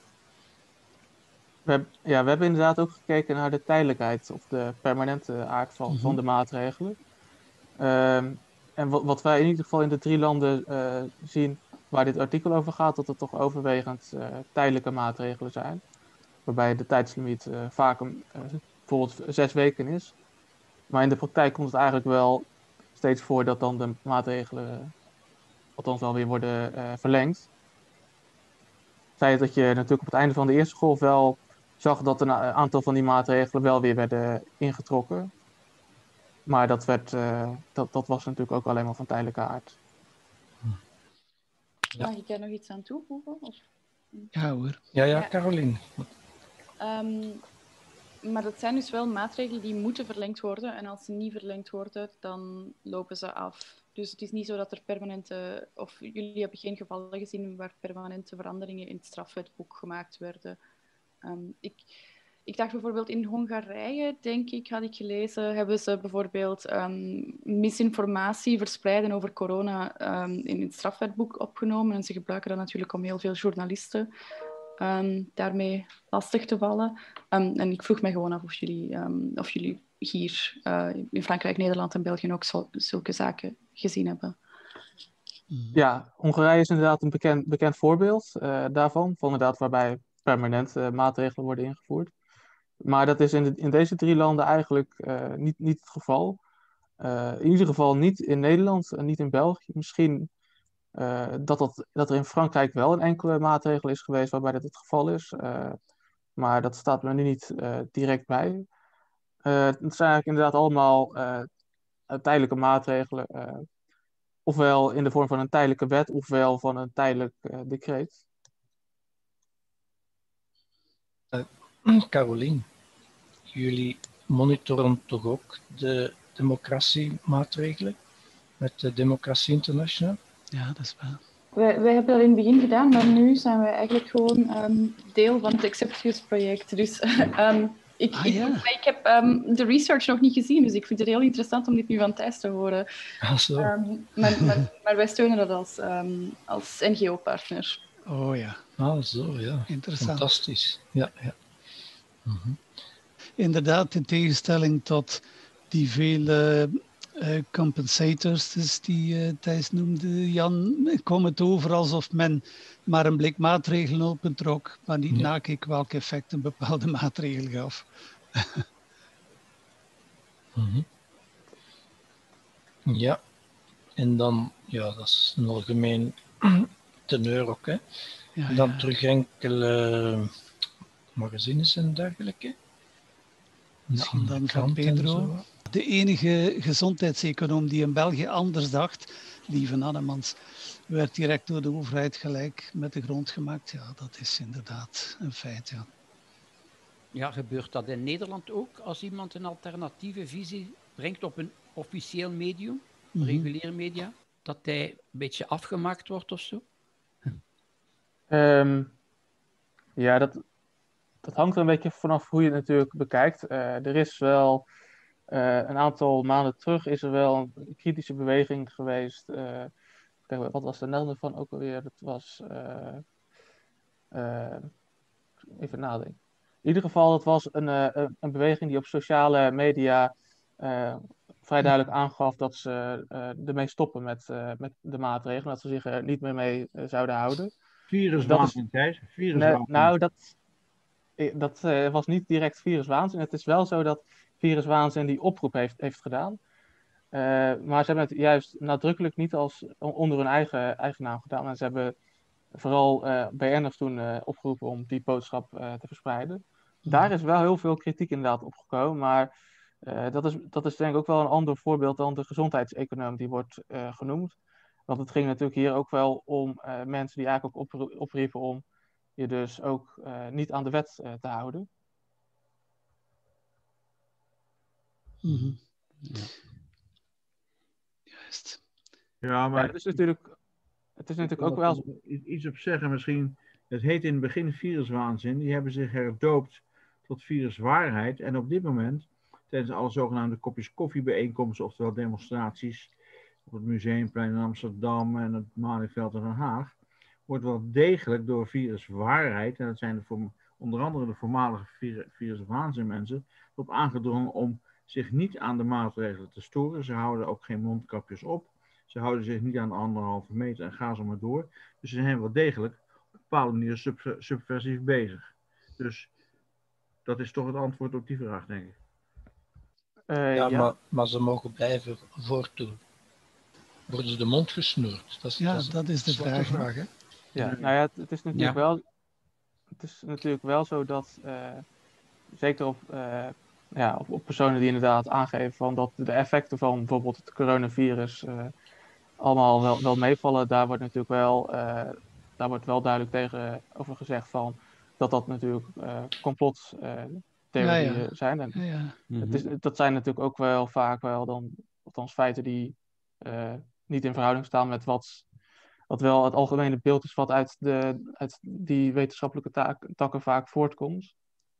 Speaker 2: We hebben inderdaad ook gekeken naar de tijdelijkheid of de permanente aard van de maatregelen. En wat wij in ieder geval in de 3 landen zien waar dit artikel over gaat, dat het toch overwegend tijdelijke maatregelen zijn. Waarbij de tijdslimiet vaak bijvoorbeeld 6 weken is. Maar in de praktijk komt het eigenlijk wel steeds voor dat dan de maatregelen althans wel weer worden verlengd. Zij het dat je natuurlijk op het einde van de eerste golf wel zag dat een aantal van die maatregelen wel weer werden ingetrokken. Maar dat was natuurlijk ook alleen maar van tijdelijke aard.
Speaker 8: Mag ik daar nog iets aan toevoegen? Of?
Speaker 1: Ja hoor.
Speaker 4: Ja, Caroline.
Speaker 8: Maar dat zijn dus wel maatregelen die moeten verlengd worden. En als ze niet verlengd worden, dan lopen ze af. Dus het is niet zo dat er permanente... Of jullie hebben geen gevallen gezien waar permanente veranderingen in het strafwetboek gemaakt werden. Ik dacht bijvoorbeeld in Hongarije, denk ik, had ik gelezen, hebben ze bijvoorbeeld misinformatie verspreiden over corona in het strafwetboek opgenomen. En ze gebruiken dat natuurlijk om heel veel journalisten daarmee lastig te vallen. En ik vroeg mij gewoon af of jullie hier in Frankrijk, Nederland en België ook zulke zaken gezien hebben.
Speaker 2: Ja, Hongarije is inderdaad een bekend voorbeeld daarvan. Van inderdaad waarbij permanent maatregelen worden ingevoerd. Maar dat is in deze 3 landen eigenlijk niet het geval. In ieder geval niet in Nederland en niet in België. Misschien dat er in Frankrijk wel een enkele maatregel is geweest waarbij dat het geval is. maar dat staat me nu niet direct bij. Het zijn eigenlijk inderdaad allemaal tijdelijke maatregelen, ofwel in de vorm van een tijdelijke wet, ofwel van een tijdelijk decreet.
Speaker 4: Carolien, jullie monitoren toch ook de democratiemaatregelen met de Democratie International?
Speaker 1: Ja, dat is waar.
Speaker 8: Wij hebben dat in het begin gedaan, maar nu zijn wij eigenlijk gewoon deel van het Acceptius-project. Dus ik heb de research nog niet gezien, dus ik vind het heel interessant om dit nu van Thijs te horen.
Speaker 4: Zo.
Speaker 8: Maar wij steunen dat als NGO-partner.
Speaker 1: Oh ja.
Speaker 4: Zo, ja.
Speaker 1: Interessant.
Speaker 4: Fantastisch. Ja.
Speaker 1: Inderdaad, in tegenstelling tot die vele compensators, dus die Thijs noemde, Jan, kwam het over alsof men maar een blik maatregelen opentrok, maar niet nakeek welk effect een bepaalde maatregel gaf.
Speaker 4: Ja, en dan, dat is een algemeen teneur ook, hè.
Speaker 1: Ja,
Speaker 4: dan terug enkele magazines en dergelijke.
Speaker 1: Misschien dan van Pedro. De enige gezondheidseconoom die in België anders dacht, Lieve Annemans, werd direct door de overheid gelijk met de grond gemaakt. Ja, dat is inderdaad een feit, ja.
Speaker 7: Ja, gebeurt dat in Nederland ook als iemand een alternatieve visie brengt op een officieel medium, reguliere media, dat hij een beetje afgemaakt wordt of zo?
Speaker 2: Ja, dat hangt er een beetje vanaf hoe je het natuurlijk bekijkt. Er is wel een aantal maanden terug is er wel een kritische beweging geweest. Kijk, wat was de naam ervan ook alweer? Dat was even nadenken. In ieder geval, dat was een beweging die op sociale media vrij duidelijk aangaf dat ze ermee stoppen met de maatregelen, dat ze zich er niet meer mee zouden houden.
Speaker 9: Viruswaanzin, Thijs. Viruswaanzin.
Speaker 2: Nou, dat was niet direct viruswaanzin. Het is wel zo dat viruswaanzin die oproep heeft gedaan. Maar ze hebben het juist nadrukkelijk niet als onder hun eigen naam gedaan. En ze hebben vooral BN'ers toen opgeroepen om die boodschap te verspreiden. Daar is wel heel veel kritiek inderdaad opgekomen. Maar dat is denk ik ook wel een ander voorbeeld dan de gezondheidseconoom die wordt genoemd. Want het ging natuurlijk hier ook wel om mensen die eigenlijk ook opriepen om je dus ook niet aan de wet te houden.
Speaker 1: Ja. Juist.
Speaker 9: Ja, maar
Speaker 2: het is natuurlijk ook wel
Speaker 9: iets op zeggen misschien. Het heet in het begin viruswaanzin. Die hebben zich herdoopt tot viruswaarheid. En op dit moment, tijdens alle zogenaamde kopjes koffiebijeenkomsten, oftewel demonstraties op het Museumplein in Amsterdam en het Malieveld in Den Haag, wordt wel degelijk door viruswaarheid, en dat zijn onder andere de voormalige viruswaanzinmensen, op aangedrongen om zich niet aan de maatregelen te storen. Ze houden ook geen mondkapjes op. Ze houden zich niet aan de 1,5 meter en gaan zo maar door. Dus ze zijn wel degelijk op een bepaalde manier subversief bezig. Dus dat is toch het antwoord op die vraag, denk ik.
Speaker 4: Ja. Maar ze mogen blijven voortdoen. Worden ze de mond gesnoerd?
Speaker 1: Dat is de vraag.
Speaker 4: Hè?
Speaker 2: Ja, nou ja, het is natuurlijk wel. Het is natuurlijk wel zo dat zeker op personen die inderdaad aangeven van dat de effecten van bijvoorbeeld het coronavirus allemaal wel meevallen, daar wordt natuurlijk wel duidelijk tegenover gezegd van dat natuurlijk complottheorieën zijn. En dat zijn natuurlijk ook wel vaak wel dan althans feiten die niet in verhouding staan met wat wel het algemene beeld is wat uit die wetenschappelijke takken vaak voortkomt.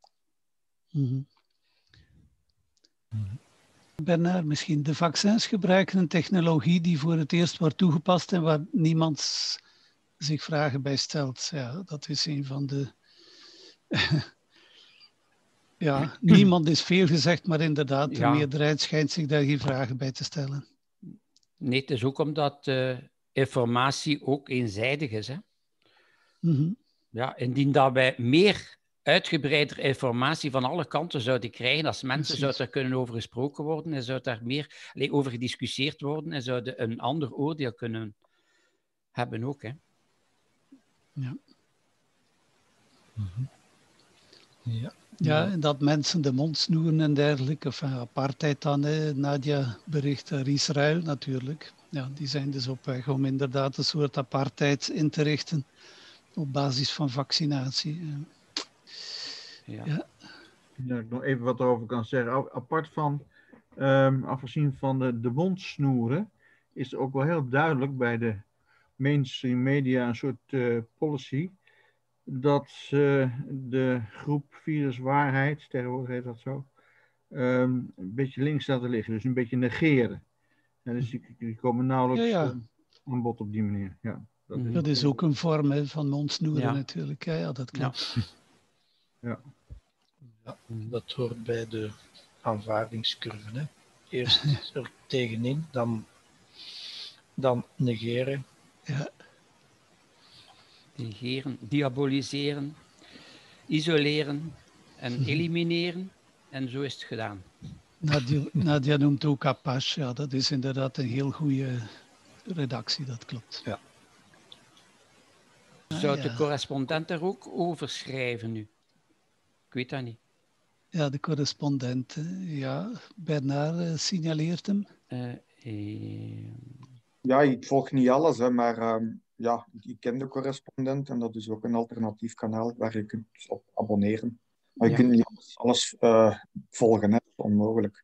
Speaker 1: Bernard, misschien de vaccins gebruiken een technologie die voor het eerst wordt toegepast en waar niemand zich vragen bij stelt. Ja, dat is een van de... ja, niemand is veel gezegd, maar inderdaad, de meerderheid schijnt zich daar geen vragen bij te stellen.
Speaker 7: Nee, het is ook omdat informatie ook eenzijdig is. Hè? Ja, indien dat wij meer uitgebreider informatie van alle kanten zouden krijgen, als mensen zou er kunnen over gesproken worden en zou daar meer over gediscussieerd worden en zouden een ander oordeel kunnen hebben ook. Hè?
Speaker 1: Ja.
Speaker 4: Ja.
Speaker 1: Ja, en dat mensen de mond snoeren en dergelijke. Enfin, apartheid dan, hè. Nadia bericht Israël natuurlijk. Ja, die zijn dus op weg om inderdaad een soort apartheid in te richten op basis van vaccinatie.
Speaker 7: Ja.
Speaker 1: Ja.
Speaker 9: Ja, ik nog even wat erover kan zeggen. Apart van, afgezien van de mondsnoeren, is er ook wel heel duidelijk bij de mainstream media een soort policy dat ze de groep viruswaarheid, tegenwoordig heet dat zo, een beetje links laten liggen. Dus een beetje negeren. En dus die komen nauwelijks aan bod op die manier. Ja,
Speaker 1: dat is ook een vorm, hè, van mondsnoeren
Speaker 7: Ja.
Speaker 1: natuurlijk. Ja, dat klopt.
Speaker 9: Ja.
Speaker 4: Ja, dat hoort bij de aanvaardingscurve. Hè. Eerst er tegenin, dan negeren.
Speaker 1: Ja.
Speaker 7: Negeren, diaboliseren, isoleren en elimineren. En zo is het gedaan.
Speaker 1: Nadia noemt ook Apache. Ja, dat is inderdaad een heel goede redactie, dat klopt.
Speaker 4: Ja.
Speaker 7: Zou de correspondent daar ook over schrijven nu? Ik weet dat niet.
Speaker 1: Ja, de correspondent. Ja, Bernard signaleert hem.
Speaker 5: Ja, ik volg niet alles, hè, maar ja, ik ken de correspondent en dat is ook een alternatief kanaal waar je kunt op abonneren. Maar je kunt niet alles volgen, hè. Dat is onmogelijk.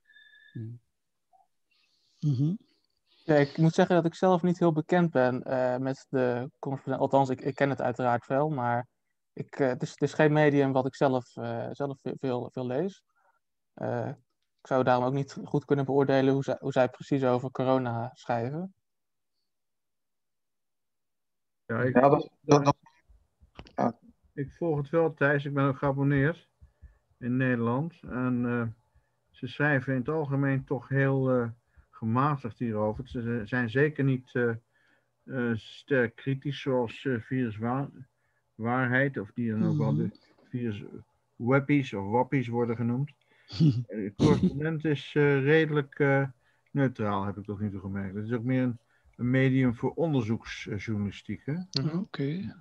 Speaker 2: Ja, ik moet zeggen dat ik zelf niet heel bekend ben met de correspondent. Althans, ik ken het uiteraard wel, maar het is geen medium wat ik zelf veel lees. Ik zou daarom ook niet goed kunnen beoordelen hoe zij precies over corona schrijven.
Speaker 9: Ja, ik volg het wel, Thijs. Ik ben ook geabonneerd in Nederland. En ze schrijven in het algemeen toch heel gematigd hierover. Ze zijn zeker niet sterk kritisch zoals viruswaarheid, of die dan ook wel de viruswappies of wappies worden genoemd. De correspondent is redelijk neutraal, heb ik tot nu toe gemerkt. Het is ook meer een medium voor onderzoeksjournalistiek.
Speaker 1: Oké.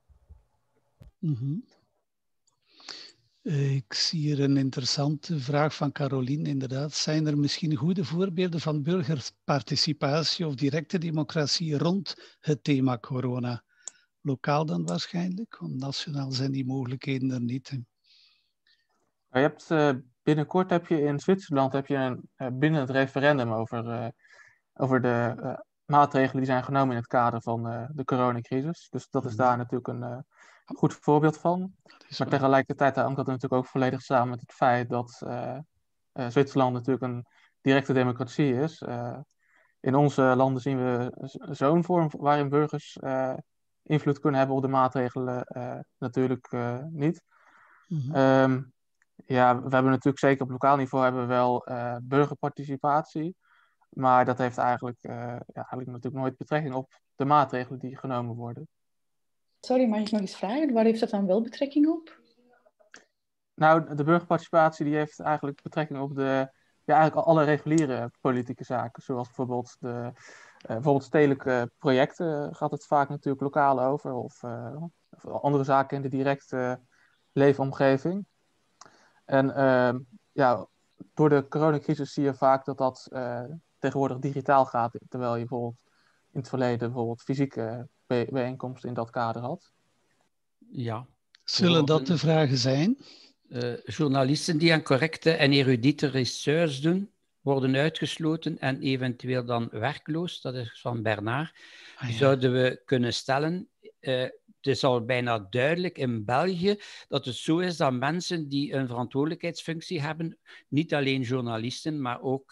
Speaker 1: Ik zie hier een interessante vraag van Caroline, inderdaad. Zijn er misschien goede voorbeelden van burgerparticipatie of directe democratie rond het thema corona? Lokaal dan waarschijnlijk, want nationaal zijn die mogelijkheden er niet.
Speaker 2: Je hebt, binnenkort heb je in Zwitserland binnen het referendum over de maatregelen die zijn genomen in het kader van de coronacrisis. Dus dat is daar natuurlijk een goed voorbeeld van. Maar tegelijkertijd hangt dat natuurlijk ook volledig samen met het feit dat Zwitserland natuurlijk een directe democratie is. In onze landen zien we zo'n vorm waarin burgers invloed kunnen hebben op de maatregelen natuurlijk niet. Ja, we hebben natuurlijk zeker op lokaal niveau hebben we wel burgerparticipatie. Maar dat heeft eigenlijk natuurlijk nooit betrekking op de maatregelen die genomen worden.
Speaker 8: Sorry, mag ik nog eens vragen? Waar heeft dat dan wel betrekking op?
Speaker 2: Nou, de burgerparticipatie die heeft eigenlijk betrekking op eigenlijk alle reguliere politieke zaken. Zoals bijvoorbeeld stedelijke projecten gaat het vaak natuurlijk lokaal over. Of andere zaken in de directe leefomgeving. En door de coronacrisis zie je vaak dat tegenwoordig digitaal gaat. Terwijl je bijvoorbeeld in het verleden bijvoorbeeld fysieke bijeenkomsten in dat kader had.
Speaker 7: Ja.
Speaker 1: Zullen dat de vragen zijn?
Speaker 7: Journalisten die aan correcte en erudite research doen, worden uitgesloten en eventueel dan werkloos. Dat is van Bernard. Zouden we kunnen stellen, het is al bijna duidelijk in België dat het zo is dat mensen die een verantwoordelijkheidsfunctie hebben, niet alleen journalisten, maar ook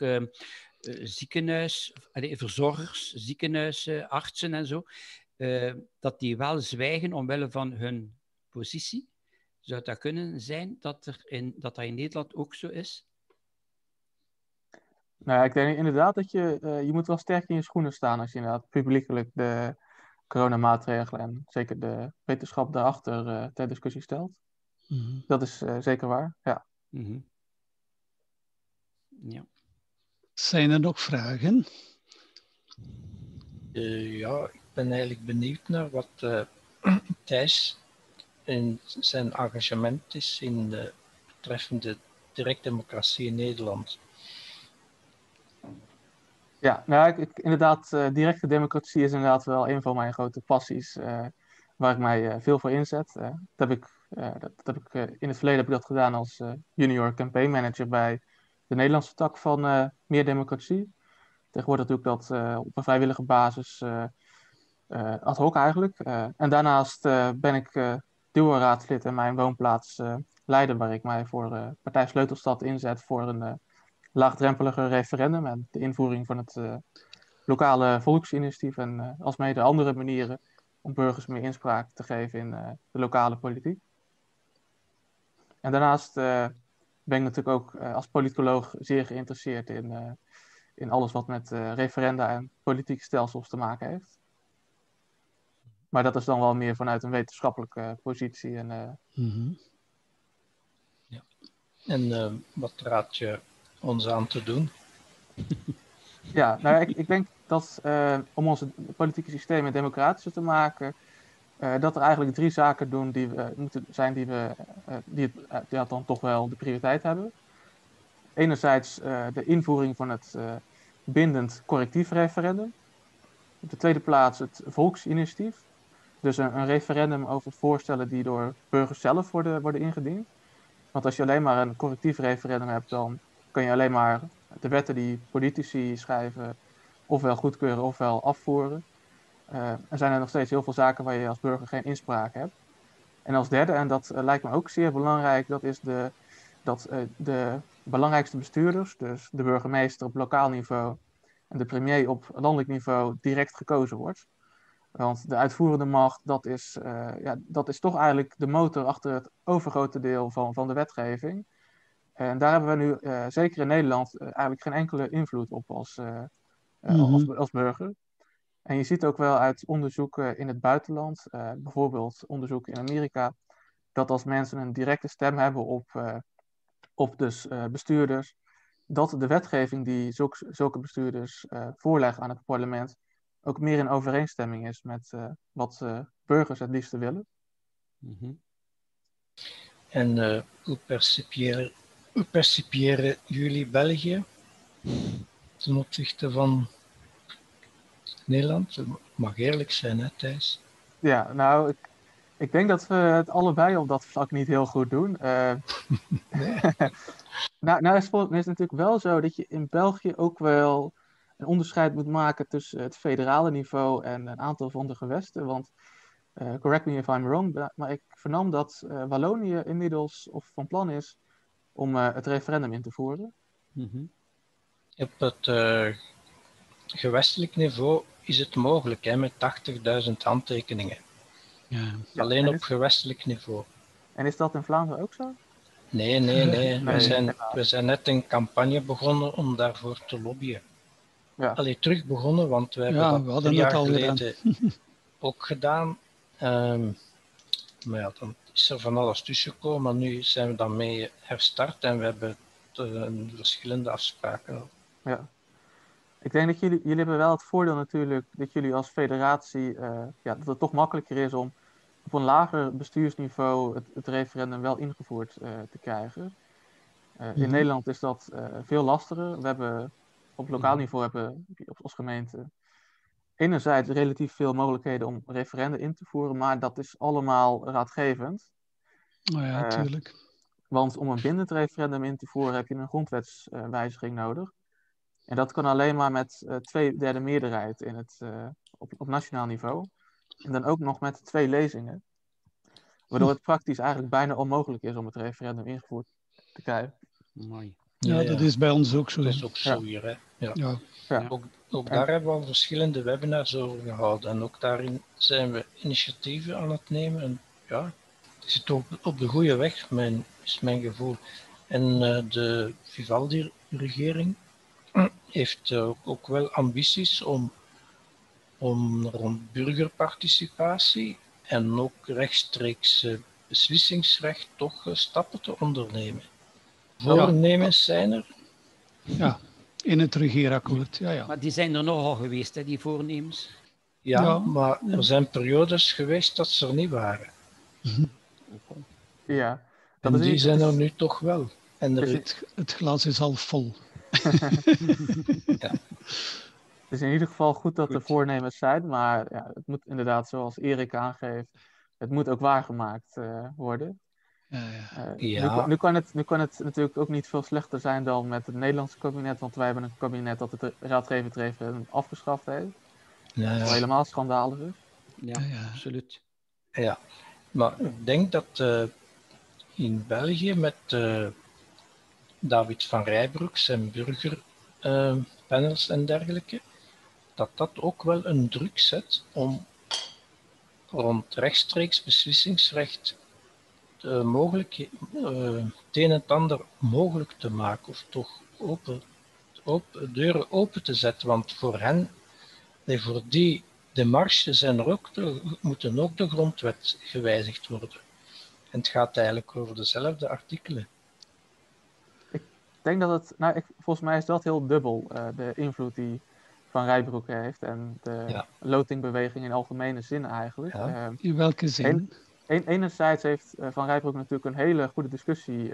Speaker 7: verzorgers, ziekenhuisartsen en zo, dat die wel zwijgen omwille van hun positie. Zou dat kunnen zijn dat dat in Nederland ook zo is?
Speaker 2: Nou ja, ik denk inderdaad dat je moet wel sterk in je schoenen staan als je inderdaad publiekelijk de coronamaatregelen en zeker de wetenschap daarachter ter discussie stelt. Dat is zeker waar, ja.
Speaker 7: Ja.
Speaker 1: Zijn er nog vragen?
Speaker 4: Ja, ik ben eigenlijk benieuwd naar wat Thijs in zijn engagement is in de betreffende directdemocratie in Nederland.
Speaker 2: Ja, nou, inderdaad, directe democratie is inderdaad wel een van mijn grote passies, waar ik mij veel voor inzet. In het verleden heb ik dat gedaan als junior campaign manager bij de Nederlandse tak van Meer Democratie. Tegenwoordig doe ik dat op een vrijwillige basis, ad hoc eigenlijk. En daarnaast ben ik duo-raadslid in mijn woonplaats Leiden, waar ik mij voor Partij Sleutelstad inzet voor een laagdrempelige referendum en de invoering van het lokale volksinitiatief en alsmede andere manieren om burgers meer inspraak te geven in de lokale politiek. En daarnaast ben ik natuurlijk ook als politicoloog zeer geïnteresseerd in alles wat met referenda en politieke stelsels te maken heeft. Maar dat is dan wel meer vanuit een wetenschappelijke positie.
Speaker 4: Ja. En wat raad je ons aan te doen?
Speaker 2: Ja, nou, ik denk dat om ons politieke systeem democratischer te maken, dat er eigenlijk 3 zaken doen die moeten zijn die dan toch wel de prioriteit hebben. Enerzijds de invoering van het bindend correctief referendum. Op de tweede plaats het volksinitiatief. Dus een referendum over voorstellen die door burgers zelf worden ingediend. Want als je alleen maar een correctief referendum hebt, dan kan je alleen maar de wetten die politici schrijven ofwel goedkeuren ofwel afvoeren. Er zijn er nog steeds heel veel zaken waar je als burger geen inspraak hebt. En als derde, en dat lijkt me ook zeer belangrijk, dat is dat de belangrijkste bestuurders, dus de burgemeester op lokaal niveau en de premier op landelijk niveau, direct gekozen wordt. Want de uitvoerende macht, dat is toch eigenlijk de motor achter het overgrote deel van de wetgeving. En daar hebben we nu, zeker in Nederland, eigenlijk geen enkele invloed op als burger. En je ziet ook wel uit onderzoeken in het buitenland, bijvoorbeeld onderzoeken in Amerika, dat als mensen een directe stem hebben op bestuurders, dat de wetgeving die zulke bestuurders voorleggen aan het parlement ook meer in overeenstemming is met wat burgers het liefste willen.
Speaker 4: En hoe percipiëren jullie België ten opzichte van Nederland? Het mag eerlijk zijn, hè, Thijs?
Speaker 2: Ja, nou, ik denk dat we het allebei op dat vlak niet heel goed doen. Nou, is het natuurlijk wel zo dat je in België ook wel een onderscheid moet maken tussen het federale niveau en een aantal van de gewesten. Want, correct me if I'm wrong, maar ik vernam dat Wallonië inmiddels of van plan is om het referendum in te voeren.
Speaker 4: Op het gewestelijk niveau is het mogelijk, hè, met 80.000 handtekeningen.
Speaker 1: Ja.
Speaker 4: Alleen op gewestelijk niveau.
Speaker 2: En is dat in Vlaanderen ook zo?
Speaker 4: Nee. We zijn net een campagne begonnen om daarvoor te lobbyen.
Speaker 2: Ja.
Speaker 4: Allee, terug begonnen, want we hebben dat 3 jaar geleden ook gedaan. Maar ja, dan is er van alles tussengekomen, maar nu zijn we dan mee herstart en we hebben verschillende afspraken.
Speaker 2: Ja. Ik denk dat jullie hebben wel het voordeel natuurlijk dat jullie als federatie, dat het toch makkelijker is om op een lager bestuursniveau het referendum wel ingevoerd te krijgen. In Nederland is dat veel lastiger. We hebben op lokaal niveau hebben als gemeente enerzijds relatief veel mogelijkheden om referenda in te voeren, maar dat is allemaal raadgevend.
Speaker 1: Oh ja, natuurlijk.
Speaker 2: Want om een bindend referendum in te voeren heb je een grondwetswijziging nodig. En dat kan alleen maar met 2/3 meerderheid op nationaal niveau. En dan ook nog met 2 lezingen. Waardoor het praktisch eigenlijk bijna onmogelijk is om het referendum ingevoerd te krijgen.
Speaker 7: Mooi.
Speaker 1: Ja, dat is bij ons ook zo.
Speaker 4: Dat is ook zo hier, hè. Ja. Ook daar hebben we al verschillende webinars over gehouden. En ook daarin zijn we initiatieven aan het nemen. En ja, het zit op de goede weg, is mijn gevoel. En de Vivaldi-regering heeft ook wel ambities om rond burgerparticipatie en ook rechtstreeks beslissingsrecht toch stappen te ondernemen. Voornemens zijn er.
Speaker 1: Ja, in het regeerakkoord. Ja.
Speaker 7: Maar die zijn er nogal geweest, hè, die voornemens.
Speaker 4: Ja, maar er zijn periodes geweest dat ze er niet waren.
Speaker 2: Ja.
Speaker 4: En die zijn er nu toch wel. En
Speaker 1: het glas is al vol.
Speaker 4: Ja.
Speaker 2: Het is in ieder geval goed dat er voornemens zijn, maar ja, het moet inderdaad, zoals Erik aangeeft, het moet ook waargemaakt worden.
Speaker 4: Ja.
Speaker 2: Nu kan het natuurlijk ook niet veel slechter zijn dan met het Nederlandse kabinet, want wij hebben een kabinet dat het raadgevend referendum afgeschaft heeft.
Speaker 4: Ja.
Speaker 2: Wat helemaal schandalig is.
Speaker 7: Ja, absoluut.
Speaker 4: Ja, maar ik denk dat in België met David van Rijbroek en burgerpanels en dergelijke, dat ook wel een druk zet om rond rechtstreeks beslissingsrecht het een en ander mogelijk te maken, of toch deuren open te zetten. Want voor hen, voor die demarche moeten ook de grondwet gewijzigd worden. En het gaat eigenlijk over dezelfde artikelen.
Speaker 2: Ik denk dat volgens mij is dat heel dubbel, de invloed die Van Rijbroek heeft en de lotingbeweging in algemene zin eigenlijk.
Speaker 1: Ja. In welke zin?
Speaker 2: Enerzijds heeft Van Rijbroek natuurlijk een hele goede discussie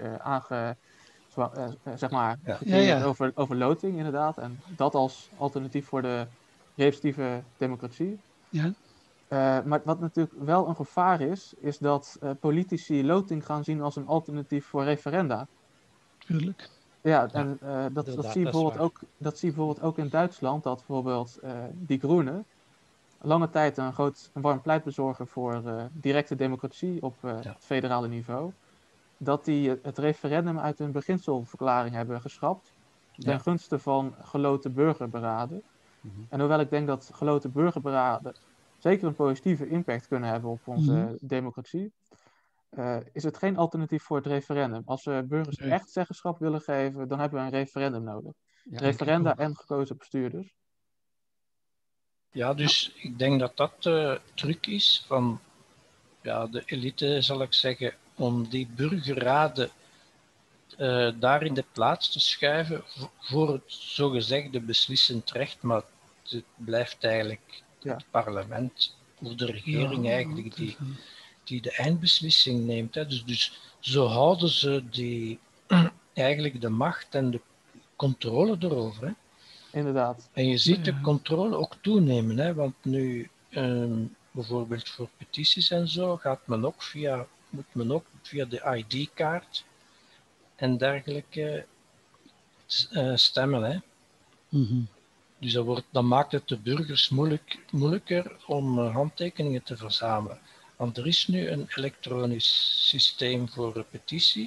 Speaker 2: gekregen over loting inderdaad. En dat als alternatief voor de representatieve democratie.
Speaker 1: Ja.
Speaker 2: Maar wat natuurlijk wel een gevaar is dat politici loting gaan zien als een alternatief voor referenda.
Speaker 1: Tuurlijk.
Speaker 2: Ja, en dat zie je bijvoorbeeld ook in Duitsland, dat bijvoorbeeld Die Groene lange tijd een warm pleitbezorger voor directe democratie op het federale niveau, dat die het referendum uit hun beginselverklaring hebben geschrapt ten gunste van geloten burgerberaden. En hoewel ik denk dat geloten burgerberaden zeker een positieve impact kunnen hebben op onze democratie, is het geen alternatief voor het referendum. Als we burgers echt zeggenschap willen geven, dan hebben we een referendum nodig. Ja, referenda en gekozen bestuurders.
Speaker 4: Ja, dus ik denk dat dat de truc is van de elite, zal ik zeggen, om die burgerraden daar in de plaats te schuiven voor het zogezegde beslissend recht, maar het blijft eigenlijk het parlement of de regering eigenlijk die de eindbeslissing neemt. Hè. Dus zo houden ze eigenlijk de macht en de controle erover. Hè.
Speaker 2: Inderdaad.
Speaker 4: En je ziet de controle ook toenemen, hè, want nu bijvoorbeeld voor petities en zo moet men ook via de ID-kaart en dergelijke stemmen. Hè. Dus dan maakt het de burgers moeilijker om handtekeningen te verzamelen. Want er is nu een elektronisch systeem voor repetitie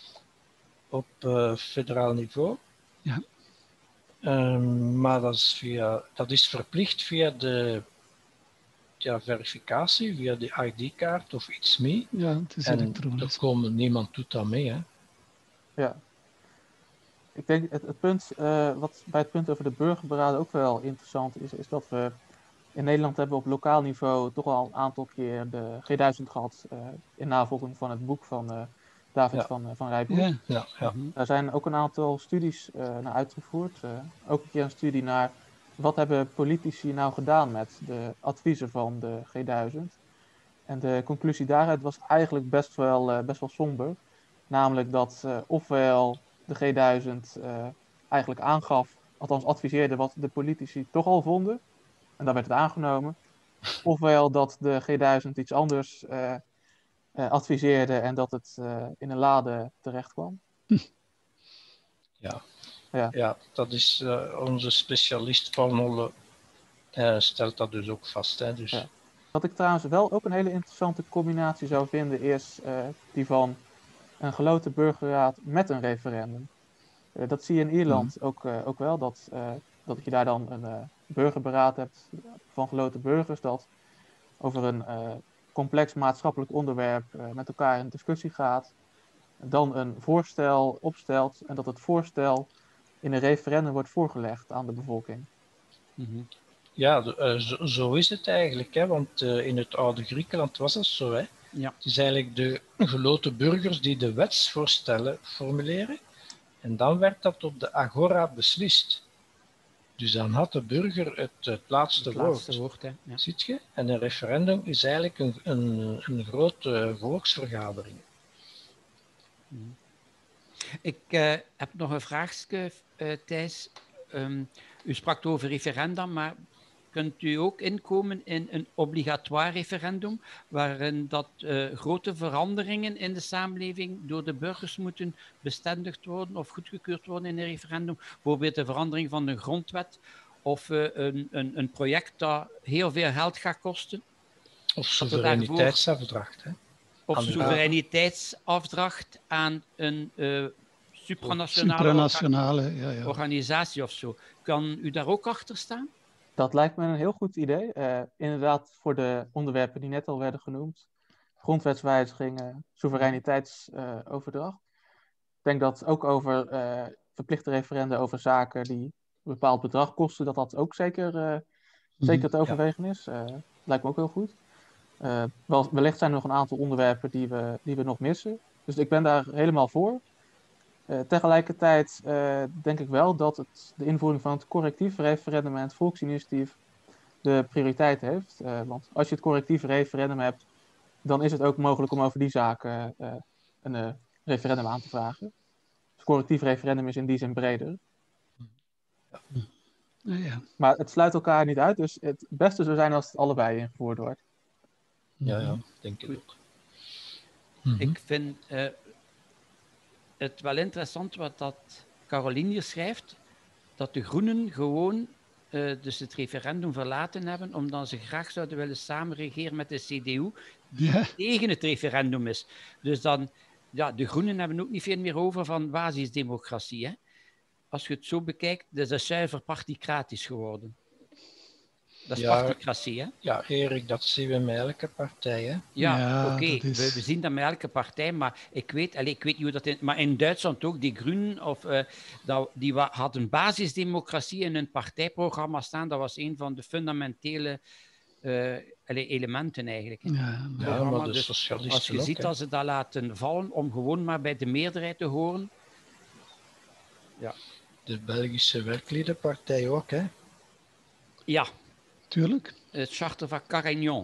Speaker 4: op federaal niveau.
Speaker 1: Ja.
Speaker 4: Maar dat is verplicht via de verificatie, via de ID-kaart of iets mee.
Speaker 1: Ja, het is elektronisch.
Speaker 4: Niemand doet dat mee. Hè?
Speaker 2: Ja. Ik denk het punt, wat bij het punt over de burgerberaden ook wel interessant is dat we in Nederland hebben op lokaal niveau toch al een aantal keer de G1000 gehad in navolging van het boek van David van Rijbroek.
Speaker 4: Ja.
Speaker 2: Daar zijn ook een aantal studies naar uitgevoerd. Ook een keer een studie naar wat hebben politici nou gedaan met de adviezen van de G1000. En de conclusie daaruit was eigenlijk best wel somber. Namelijk dat ofwel de G1000 eigenlijk aangaf, althans adviseerde wat de politici toch al vonden. En dan werd het aangenomen. Ofwel dat de G1000 iets anders adviseerde en dat het in een lade terecht kwam.
Speaker 4: Ja, dat is onze specialist Paul Nolle stelt dat dus ook vast. Hè, dus.
Speaker 2: Ja. Wat ik trouwens wel ook een hele interessante combinatie zou vinden is die van een geloten burgerraad met een referendum. Dat zie je in Ierland ook wel, dat je daar dan een burgerberaad hebt van geloten burgers dat over een complex maatschappelijk onderwerp met elkaar in discussie gaat, dan een voorstel opstelt en dat het voorstel in een referendum wordt voorgelegd aan de bevolking.
Speaker 4: Ja, zo is het eigenlijk, hè? Want in het oude Griekenland was dat zo. Hè?
Speaker 7: Ja.
Speaker 4: Het is eigenlijk de geloten burgers die de wetsvoorstellen formuleren en dan werd dat op de agora beslist. Dus dan had de burger het laatste
Speaker 7: Het
Speaker 4: woord.
Speaker 7: laatste woord, hè. Ja.
Speaker 4: Ziet je? En een referendum is eigenlijk een grote volksvergadering.
Speaker 7: Ik heb nog een vraagje, Thijs. U sprak over referenda, maar kunt u ook inkomen in een obligatoire referendum, waarin dat grote veranderingen in de samenleving door de burgers moeten bestendigd worden of goedgekeurd worden in een referendum? Bijvoorbeeld de verandering van de grondwet of een project dat heel veel geld gaat kosten.
Speaker 4: Of soevereiniteitsafdracht. Hè?
Speaker 7: Of soevereiniteitsafdracht aan een
Speaker 1: supranationale
Speaker 7: organisatie of zo. Kan u daar ook achter staan?
Speaker 2: Dat lijkt me een heel goed idee. Inderdaad, voor de onderwerpen die net al werden genoemd. Grondwetswijzigingen, soevereiniteitsoverdracht. Ik denk dat ook over verplichte referenda over zaken die een bepaald bedrag kosten, dat ook zeker te overwegen is. Lijkt me ook heel goed. Wellicht zijn er nog een aantal onderwerpen die we nog missen. Dus ik ben daar helemaal voor. Tegelijkertijd denk ik wel dat de invoering van het correctief referendum en het volksinitiatief de prioriteit heeft. Want als je het correctief referendum hebt, dan is het ook mogelijk om over die zaken een referendum aan te vragen. Het correctief referendum is in die zin breder.
Speaker 1: Ja.
Speaker 2: Maar het sluit elkaar niet uit, dus het beste zou zijn als het allebei ingevoerd wordt.
Speaker 4: Ja, denk ik ook.
Speaker 7: Ik vind het wel interessant wat dat Caroline hier schrijft, dat de Groenen gewoon dus het referendum verlaten hebben, omdat ze graag zouden willen samenregeren met de CDU, die tegen het referendum is. Dus dan, de Groenen hebben ook niet veel meer over van basisdemocratie. Hè? Als je het zo bekijkt, dat is zuiver particratisch geworden. Dat is particratie, hè?
Speaker 4: Ja, Erik, dat zien we met elke partij, hè?
Speaker 7: Ja, oké. We zien dat met elke partij, maar ik weet niet hoe dat maar in Duitsland ook, die Groenen, die hadden basisdemocratie in hun partijprogramma staan. Dat was een van de fundamentele elementen eigenlijk.
Speaker 4: Ja, maar de socialisten
Speaker 7: als je ziet dat ze dat laten vallen om gewoon maar bij de meerderheid te horen. Ja.
Speaker 4: De Belgische Werkliedenpartij ook, hè?
Speaker 7: Ja.
Speaker 1: Tuurlijk.
Speaker 7: Het charter van Carignan.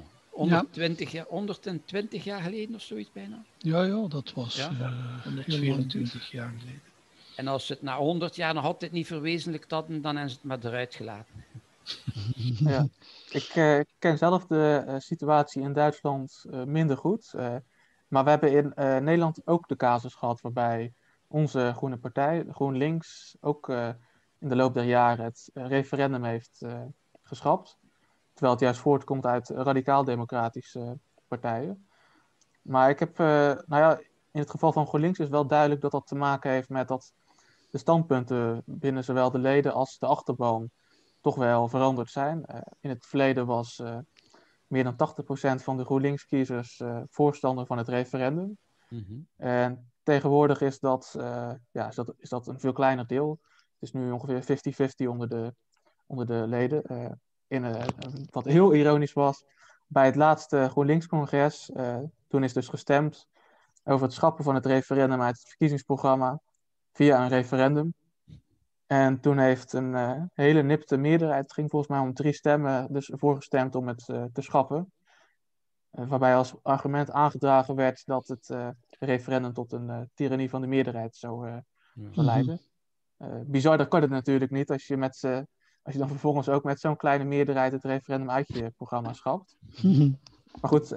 Speaker 7: 120 jaar geleden of zoiets bijna.
Speaker 1: Ja, dat was
Speaker 4: 124 jaar geleden.
Speaker 7: En als ze het na 100 jaar nog altijd niet verwezenlijkt hadden, dan hebben ze het maar eruit gelaten.
Speaker 2: Ja. Ik ken zelf de situatie in Duitsland minder goed. Maar we hebben in Nederland ook de casus gehad waarbij onze groene partij, GroenLinks, ook in de loop der jaren het referendum heeft geschrapt. Terwijl het juist voortkomt uit radicaal-democratische partijen. Maar ik heb, in het geval van GroenLinks is wel duidelijk dat dat te maken heeft met dat de standpunten binnen zowel de leden als de achterban toch wel veranderd zijn. In het verleden was meer dan 80% van de GroenLinks-kiezers voorstander van het referendum. En tegenwoordig is dat een veel kleiner deel. Het is nu ongeveer 50-50 onder de leden. Wat heel ironisch was, bij het laatste GroenLinks-congres, toen is dus gestemd over het schrappen van het referendum uit het verkiezingsprogramma via een referendum. En toen heeft een hele nipte meerderheid, het ging volgens mij om 3 stemmen, dus voorgestemd om het te schrappen. Waarbij als argument aangedragen werd dat het referendum tot een tirannie van de meerderheid zou leiden. Bizarder kan het natuurlijk niet als je dan vervolgens ook met zo'n kleine meerderheid het referendum uit je programma schrapt. Maar goed,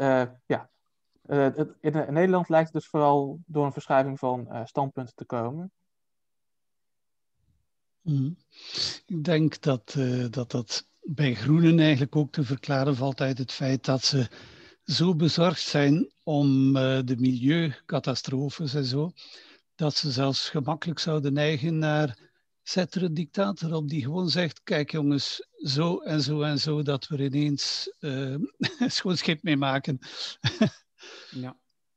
Speaker 2: in Nederland lijkt het dus vooral door een verschuiving van standpunten te komen.
Speaker 1: Ik denk dat bij Groenen eigenlijk ook te verklaren valt uit het feit dat ze zo bezorgd zijn om de milieucatastrofes en zo, dat ze zelfs gemakkelijk zouden neigen naar zet er een dictator op die gewoon zegt, kijk jongens, zo en zo en zo, dat we er ineens een schoon schip mee maken.
Speaker 7: Ja.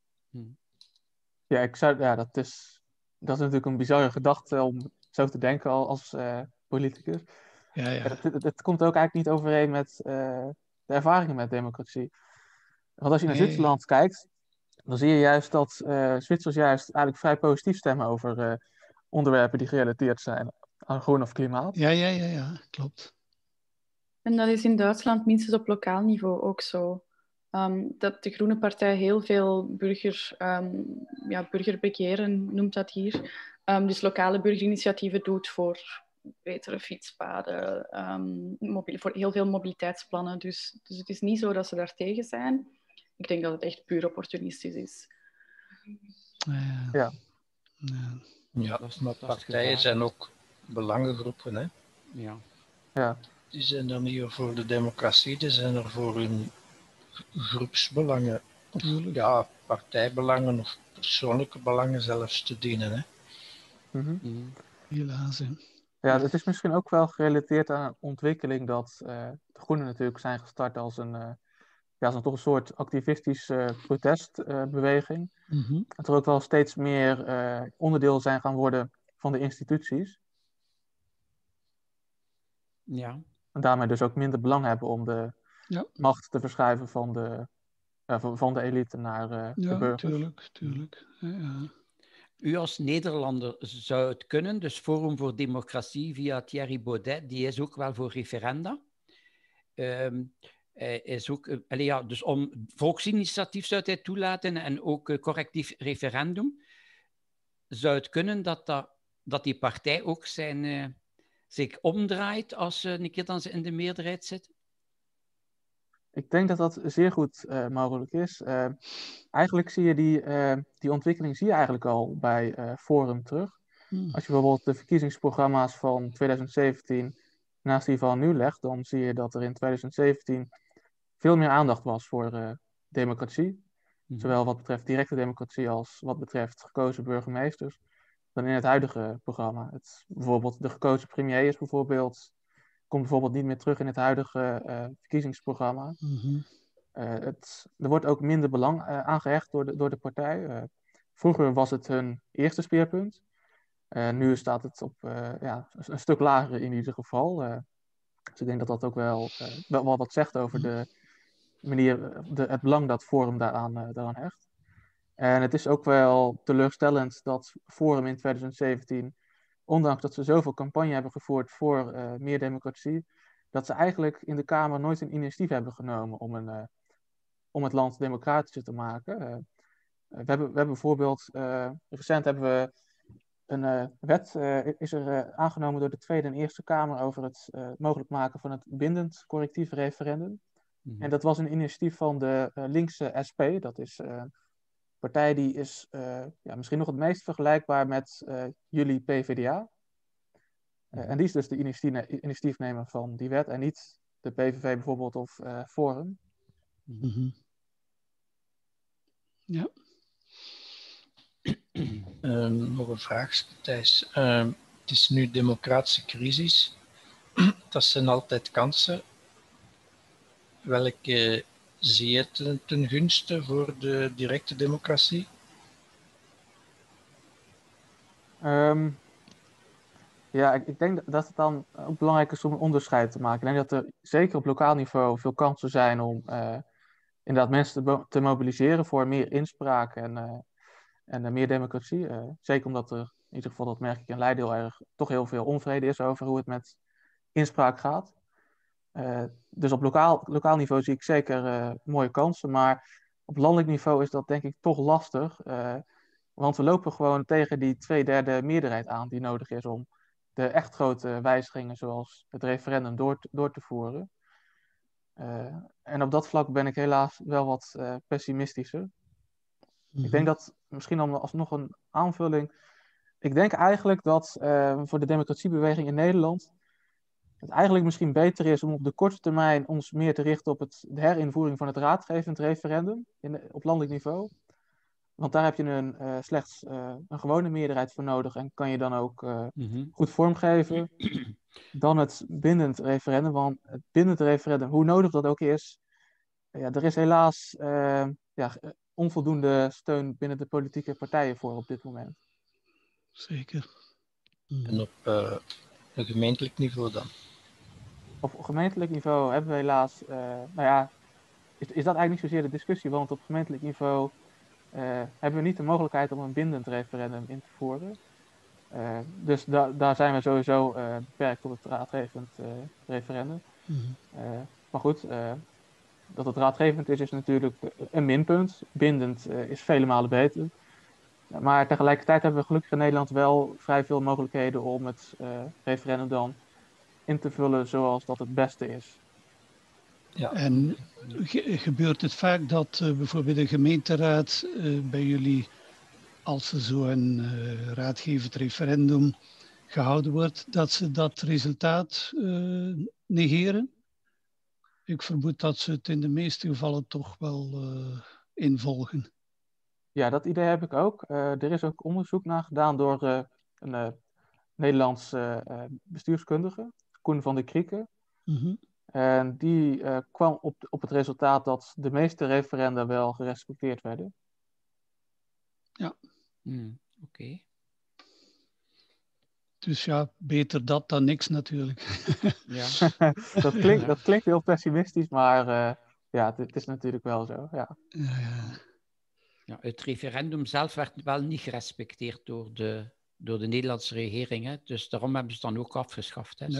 Speaker 2: Ja, dat is natuurlijk een bizarre gedachte om zo te denken als politicus.
Speaker 1: Ja.
Speaker 2: Het komt ook eigenlijk niet overeen met de ervaringen met democratie. Want als je naar Zwitserland kijkt, dan zie je juist dat Zwitsers juist eigenlijk vrij positief stemmen over onderwerpen die gerelateerd zijn aan groen of klimaat.
Speaker 1: Ja, klopt.
Speaker 8: En dat is in Duitsland minstens op lokaal niveau ook zo. Dat de Groene Partij heel veel burgerbegeeren noemt dat hier. Dus lokale burgerinitiatieven doet voor betere fietspaden, voor heel veel mobiliteitsplannen. Dus het is niet zo dat ze daar tegen zijn. Ik denk dat het echt puur opportunistisch is.
Speaker 2: Ja.
Speaker 4: Ja, maar partijen zijn ook belangengroepen, hè?
Speaker 2: Ja.
Speaker 4: Die zijn er niet voor de democratie, die zijn er voor hun groepsbelangen, of partijbelangen of persoonlijke belangen zelfs te dienen. Hè?
Speaker 1: Helaas. Hè.
Speaker 2: Ja, het is misschien ook wel gerelateerd aan een ontwikkeling dat de Groenen natuurlijk zijn gestart als toch een soort activistische protestbeweging. Dat er ook wel steeds meer onderdeel zijn gaan worden van de instituties.
Speaker 7: Ja.
Speaker 2: En daarmee dus ook minder belang hebben om de macht te verschuiven van de elite naar de burgers.
Speaker 1: Tuurlijk. Ja.
Speaker 7: U als Nederlander zou het kunnen, dus Forum voor Democratie via Thierry Baudet, die is ook wel voor referenda. Is ook, dus om volksinitiatief zou hij toelaten en ook correctief referendum. Zou het kunnen dat die partij ook zich omdraait als een keer dan ze in de meerderheid zit?
Speaker 2: Ik denk dat dat zeer goed mogelijk is. Eigenlijk zie je die ontwikkeling eigenlijk al bij Forum terug. Als je bijvoorbeeld de verkiezingsprogramma's van 2017 naast die van nu legt, dan zie je dat er in 2017 veel meer aandacht was voor democratie. Zowel wat betreft directe democratie als wat betreft gekozen burgemeesters. Dan in het huidige programma. Bijvoorbeeld de gekozen premier komt bijvoorbeeld niet meer terug in het huidige verkiezingsprogramma. Er wordt ook minder belang aangehecht door de partij. Vroeger was het hun eerste speerpunt. Nu staat het op een stuk lager in ieder geval. Dus ik denk dat dat ook wel wat zegt over de manier, het belang dat Forum daaraan hecht. En het is ook wel teleurstellend dat Forum in 2017, ondanks dat ze zoveel campagne hebben gevoerd voor meer democratie, dat ze eigenlijk in de Kamer nooit een initiatief hebben genomen om het land democratischer te maken. We hebben bijvoorbeeld, recent hebben we een wet is er aangenomen door de Tweede en Eerste Kamer over het mogelijk maken van het bindend correctief referendum. En dat was een initiatief van de linkse SP, dat is partij die is misschien nog het meest vergelijkbaar met jullie PvdA. En die is dus de initiatiefnemer van die wet en niet de PVV bijvoorbeeld of Forum.
Speaker 1: Ja.
Speaker 4: Nog een vraag, Thijs. Het is nu democratische crisis. Dat zijn altijd kansen. Welke zie je ten gunste voor de directe democratie?
Speaker 2: Ik denk dat het dan ook belangrijk is om een onderscheid te maken. Ik denk dat er zeker op lokaal niveau veel kansen zijn om inderdaad mensen te mobiliseren voor meer inspraak en meer democratie. Zeker omdat er, in ieder geval dat merk ik in Leiden heel erg, toch heel veel onvrede is over hoe het met inspraak gaat. Dus op lokaal niveau zie ik zeker mooie kansen, maar op landelijk niveau is dat denk ik toch lastig. Want we lopen gewoon tegen die 2/3 meerderheid aan die nodig is om de echt grote wijzigingen zoals het referendum door te voeren. En op dat vlak ben ik helaas wel wat pessimistischer. Ik denk dat, misschien alsnog een aanvulling, ik denk eigenlijk dat voor de democratiebeweging in Nederland het eigenlijk misschien beter is om op de korte termijn ons meer te richten op de herinvoering van het raadgevend referendum op landelijk niveau. Want daar heb je slechts een gewone meerderheid voor nodig en kan je dan ook goed vormgeven. Dan het bindend referendum. Want het bindend referendum, hoe nodig dat ook is, er is helaas onvoldoende steun binnen de politieke partijen voor op dit moment.
Speaker 1: Zeker.
Speaker 4: En op een gemeentelijk niveau dan?
Speaker 2: Op gemeentelijk niveau hebben we helaas, is dat eigenlijk niet zozeer de discussie, want op gemeentelijk niveau hebben we niet de mogelijkheid om een bindend referendum in te voeren. Dus daar zijn we sowieso beperkt tot het raadgevend referendum. Maar goed, dat het raadgevend is natuurlijk een minpunt. Bindend is vele malen beter. Maar tegelijkertijd hebben we gelukkig in Nederland wel vrij veel mogelijkheden om het referendum dan in te vullen zoals dat het beste is.
Speaker 1: Ja. En gebeurt het vaak dat bijvoorbeeld de gemeenteraad bij jullie, als er zo'n raadgevend referendum gehouden wordt, dat ze dat resultaat negeren? Ik vermoed dat ze het in de meeste gevallen toch wel involgen.
Speaker 2: Ja, dat idee heb ik ook. Er is ook onderzoek naar gedaan door een Nederlandse bestuurskundige, Koen van der Krieken. En die kwam op het resultaat dat de meeste referenda wel gerespecteerd werden.
Speaker 1: Ja.
Speaker 7: Oké.
Speaker 1: Dus ja, beter dat dan niks natuurlijk.
Speaker 2: Ja. dat klinkt heel pessimistisch, maar ja, het is natuurlijk wel zo. Ja.
Speaker 7: Ja, het referendum zelf werd wel niet gerespecteerd door de Nederlandse regering. Hè? Dus daarom hebben ze het dan ook afgeschaft. Hè?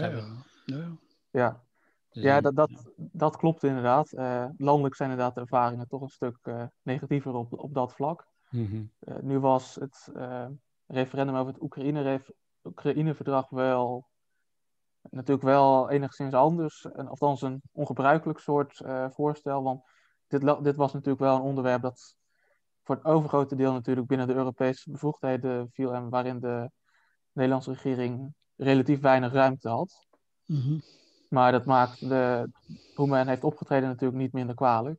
Speaker 2: Ja, dat klopt inderdaad. Landelijk zijn inderdaad de ervaringen toch een stuk negatiever op dat vlak. Nu was het referendum over het Oekraïne-verdrag natuurlijk wel enigszins anders. Althans een ongebruikelijk soort voorstel. Want dit was natuurlijk wel een onderwerp dat voor het overgrote deel natuurlijk binnen de Europese bevoegdheden viel en waarin de Nederlandse regering relatief weinig ruimte had. Maar dat maakt hoe men heeft opgetreden natuurlijk niet minder kwalijk.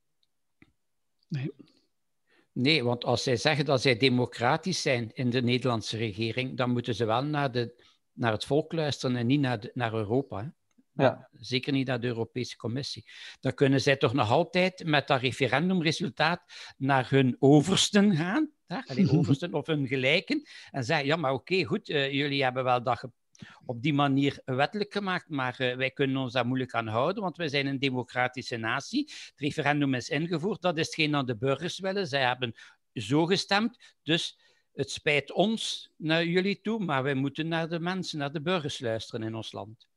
Speaker 7: Nee, want als zij zeggen dat zij democratisch zijn in de Nederlandse regering, dan moeten ze wel naar het volk luisteren en niet naar Europa. Hè? Ja. Zeker niet naar de Europese Commissie. Dan kunnen zij toch nog altijd met dat referendumresultaat naar hun oversten gaan, oversten of hun gelijken, en zeggen, ja, maar oké, goed, jullie hebben wel dat op die manier wettelijk gemaakt, maar wij kunnen ons daar moeilijk aan houden, want wij zijn een democratische natie. Het referendum is ingevoerd, dat is hetgeen dat de burgers willen. Zij hebben zo gestemd, dus het spijt ons naar jullie toe, maar wij moeten naar de mensen, naar de burgers luisteren in ons land.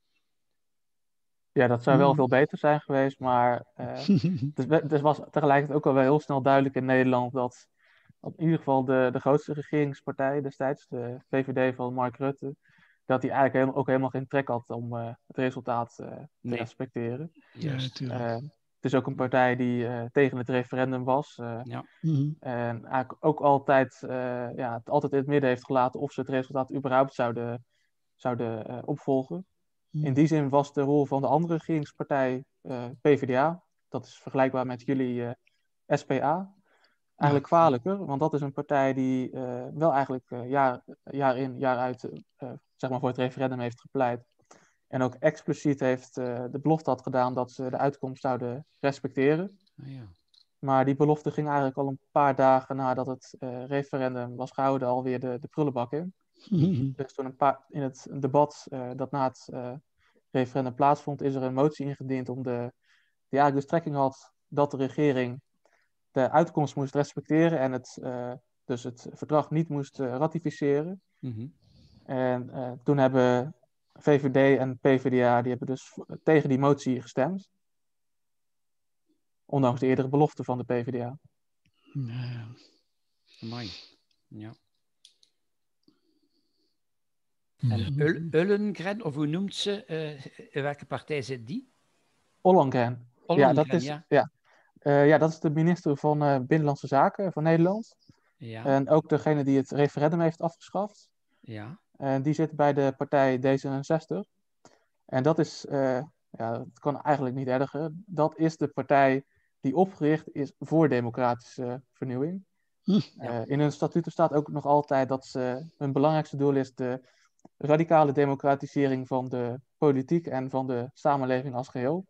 Speaker 2: Ja, dat zou wel veel beter zijn geweest, maar het was tegelijkertijd ook al wel heel snel duidelijk in Nederland dat in ieder geval de grootste regeringspartij destijds, de VVD van Mark Rutte, dat hij eigenlijk ook helemaal geen trek had om het resultaat te respecteren.
Speaker 1: Ja, natuurlijk.
Speaker 2: Het is ook een partij die tegen het referendum was. En eigenlijk ook altijd, altijd in het midden heeft gelaten of ze het resultaat überhaupt zouden opvolgen. In die zin was de rol van de andere regeringspartij, PvdA, dat is vergelijkbaar met jullie SPA, eigenlijk kwalijker. Want dat is een partij die wel eigenlijk jaar in, jaar uit zeg maar voor het referendum heeft gepleit. En ook expliciet heeft de belofte had gedaan dat ze de uitkomst zouden respecteren. Maar die belofte ging eigenlijk al een paar dagen nadat het referendum was gehouden alweer de prullenbak in. Dus toen in het debat dat na het referendum plaatsvond, is er een motie ingediend die eigenlijk de strekking had dat de regering de uitkomst moest respecteren en dus het verdrag niet moest ratificeren. En toen hebben VVD en PvdA die hebben dus tegen die motie gestemd. Ondanks de eerdere belofte van de PvdA.
Speaker 7: Mooi. Ja. En Ollongren, of hoe noemt ze? In welke partij zit die?
Speaker 2: Ollongren. Ja, dat is de minister van Binnenlandse Zaken van Nederland. Ja. En ook degene die het referendum heeft afgeschaft.
Speaker 7: Ja.
Speaker 2: En die zit bij de partij D66. En dat is, het kan eigenlijk niet erger. Dat is de partij die opgericht is voor democratische vernieuwing. In hun statuten staat ook nog altijd dat hun belangrijkste doel is de radicale democratisering van de politiek en van de samenleving als geheel.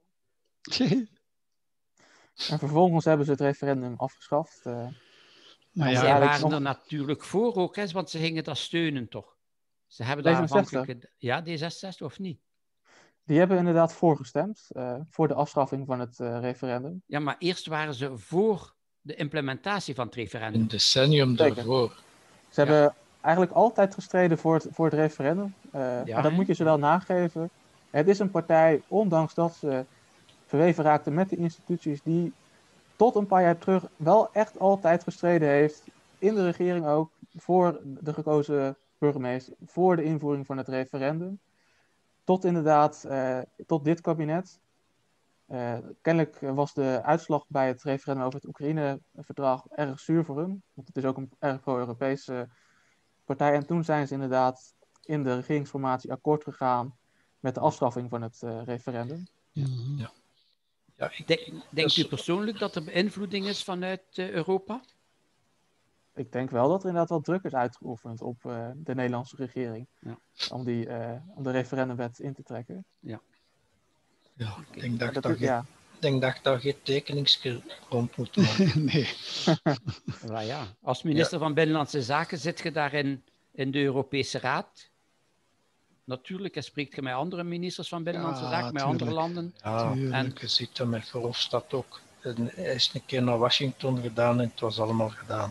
Speaker 2: En vervolgens hebben ze het referendum afgeschaft.
Speaker 7: Maar zij waren er natuurlijk voor ook, hè, want ze gingen dat steunen toch? Ze hebben daar aanvankelijk... Ja, D66 of niet?
Speaker 2: Die hebben inderdaad voorgestemd voor de afschaffing van het referendum.
Speaker 7: Ja, maar eerst waren ze voor de implementatie van het referendum.
Speaker 4: Een decennium daarvoor.
Speaker 2: Ze hebben eigenlijk altijd gestreden voor het referendum. En dat moet je ze wel nageven. Het is een partij, ondanks dat ze verweven raakte met de instituties, die tot een paar jaar terug wel echt altijd gestreden heeft, in de regering ook, voor de gekozen burgemeester, voor de invoering van het referendum. Tot inderdaad, tot dit kabinet. Kennelijk was de uitslag bij het referendum over het Oekraïne-verdrag erg zuur voor hem. Want het is ook een erg pro-Europese partij. En toen zijn ze inderdaad in de regeringsformatie akkoord gegaan met de afschaffing van het referendum.
Speaker 7: Ja. Ja, denkt u persoonlijk dat er beïnvloeding is vanuit Europa?
Speaker 2: Ik denk wel dat er inderdaad wel druk is uitgeoefend op de Nederlandse regering. Ja. Om de referendumwet in te trekken.
Speaker 4: Ja. Ja, ik denk dat daar geen tekeningsje rond moet maken.
Speaker 1: Nee.
Speaker 7: Maar ja, als minister van Binnenlandse Zaken zit je daar in de Europese Raad. Natuurlijk, hij spreekt je met andere ministers van Binnenlandse Zaken, met andere landen.
Speaker 4: Ja, en je ziet hem met Verhofstadt ook. En hij is een keer naar Washington gedaan en het was allemaal gedaan.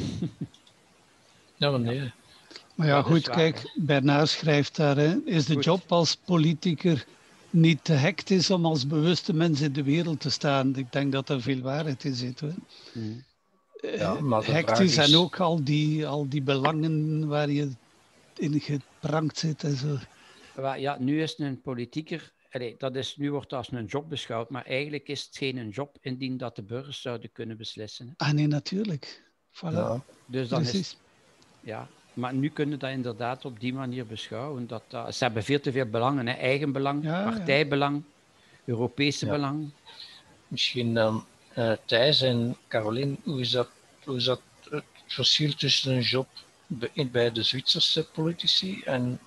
Speaker 4: Ja, maar nee.
Speaker 1: Maar ja, goed, kijk, Bernard schrijft daar, hè, is de job als politicus niet te hectisch om als bewuste mens in de wereld te staan? Ik denk dat er veel waarheid in zit. Hoor.
Speaker 4: Ja, maar
Speaker 1: hectisch en ook al die belangen waar je in geprankt zit en zo.
Speaker 7: Ja, nu is een politieker, nu wordt dat als een job beschouwd, maar eigenlijk is het geen job indien dat de burgers zouden kunnen beslissen. Hè.
Speaker 1: Ah nee, natuurlijk. Voilà.
Speaker 7: Ja, dus dan is maar nu kunnen dat inderdaad op die manier beschouwen. Ze hebben veel te veel belangen, hè. Eigen belang, partijbelang, Europese belang.
Speaker 4: Misschien dan Thijs en Caroline, hoe is dat het verschil tussen een job bij de Zwitserse politici en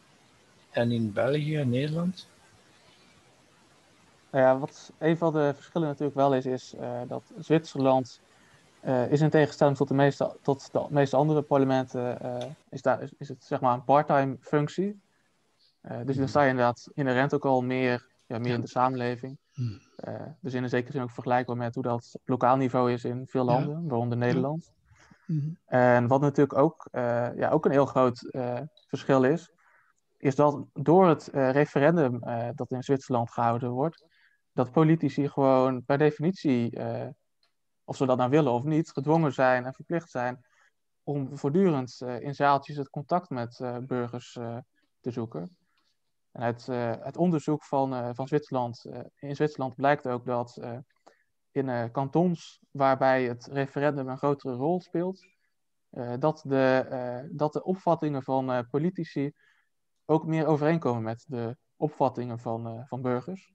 Speaker 4: in België en Nederland?
Speaker 2: Nou ja, wat een van de verschillen natuurlijk wel is dat Zwitserland is in tegenstelling tot de meeste andere parlementen, is het zeg maar een part-time functie. Dus dan sta je inderdaad inherent ook al meer in de samenleving. Dus in een zekere zin ook vergelijkbaar met hoe dat op lokaal niveau is in veel landen, waaronder Nederland. En wat natuurlijk ook een heel groot verschil is dat door het referendum dat in Zwitserland gehouden wordt, dat politici gewoon per definitie, of ze dat nou willen of niet, gedwongen zijn en verplicht zijn om voortdurend in zaaltjes het contact met burgers te zoeken. En uit het onderzoek van Zwitserland, in Zwitserland blijkt ook dat in kantons waarbij het referendum een grotere rol speelt, dat de opvattingen van politici ook meer overeenkomen met de opvattingen van burgers.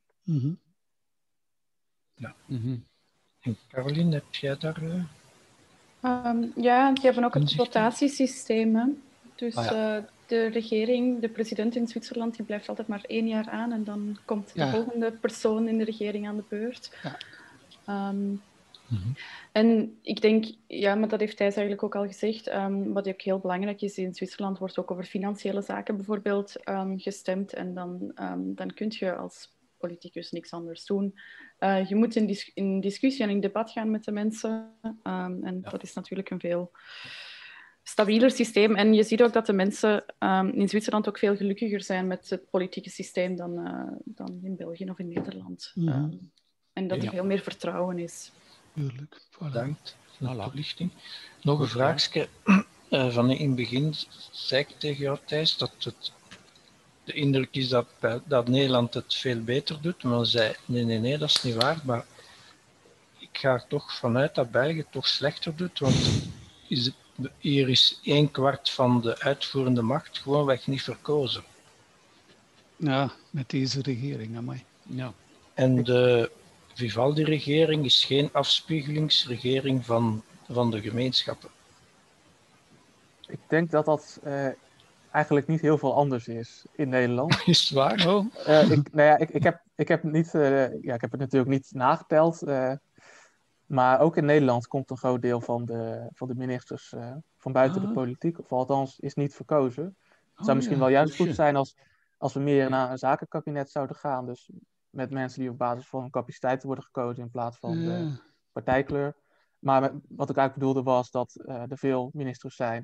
Speaker 4: Ja. En Caroline, heb jij daar...
Speaker 8: Ja, die hebben ook het rotatiesysteem. Dus de regering, de president in Zwitserland, die blijft altijd maar 1 jaar aan en dan komt de volgende persoon in de regering aan de beurt. Ja. En ik denk, maar dat heeft Thijs eigenlijk ook al gezegd, wat ook heel belangrijk is, in Zwitserland wordt ook over financiële zaken bijvoorbeeld gestemd en dan kun je als politicus niks anders doen. Je moet in discussie en in debat gaan met de mensen en dat is natuurlijk een veel stabieler systeem. En je ziet ook dat de mensen in Zwitserland ook veel gelukkiger zijn met het politieke systeem dan in België of in Nederland. En dat er veel meer vertrouwen is.
Speaker 1: Tuurlijk.
Speaker 4: Bedankt voor de toelichting. Nog een vraagje. Van in het begin zei ik tegen jou, Thijs, dat de indruk is dat Nederland het veel beter doet. Maar dan zei nee, dat is niet waar. Maar ik ga er toch vanuit dat België het toch slechter doet. Want hier is 1/4 van de uitvoerende macht gewoonweg niet verkozen.
Speaker 1: Ja, met deze regering, amai. Ja.
Speaker 4: En de Vivaldi-regering is geen afspiegelingsregering van de gemeenschappen.
Speaker 2: Ik denk dat eigenlijk niet heel veel anders is in Nederland.
Speaker 4: Is het waar?
Speaker 2: Ik heb het natuurlijk niet nageteld. Maar ook in Nederland komt een groot deel van de ministers van buiten de politiek. Of althans is niet verkozen. Het zou misschien wel juist goed zijn als we meer naar een zakenkabinet zouden gaan. Dus met mensen die op basis van hun capaciteiten worden gekozen in plaats van de partijkleur. Maar wat ik eigenlijk bedoelde was dat er veel ministers zijn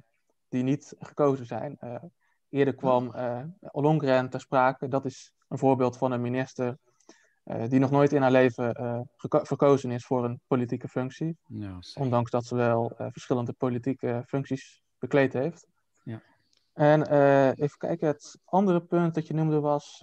Speaker 2: die niet gekozen zijn. Eerder kwam Ollongren ter sprake. Dat is een voorbeeld van een minister die nog nooit in haar leven verkozen is voor een politieke functie. Ondanks dat ze wel verschillende politieke functies bekleed heeft.
Speaker 7: Ja.
Speaker 2: En even kijken, het andere punt dat je noemde was...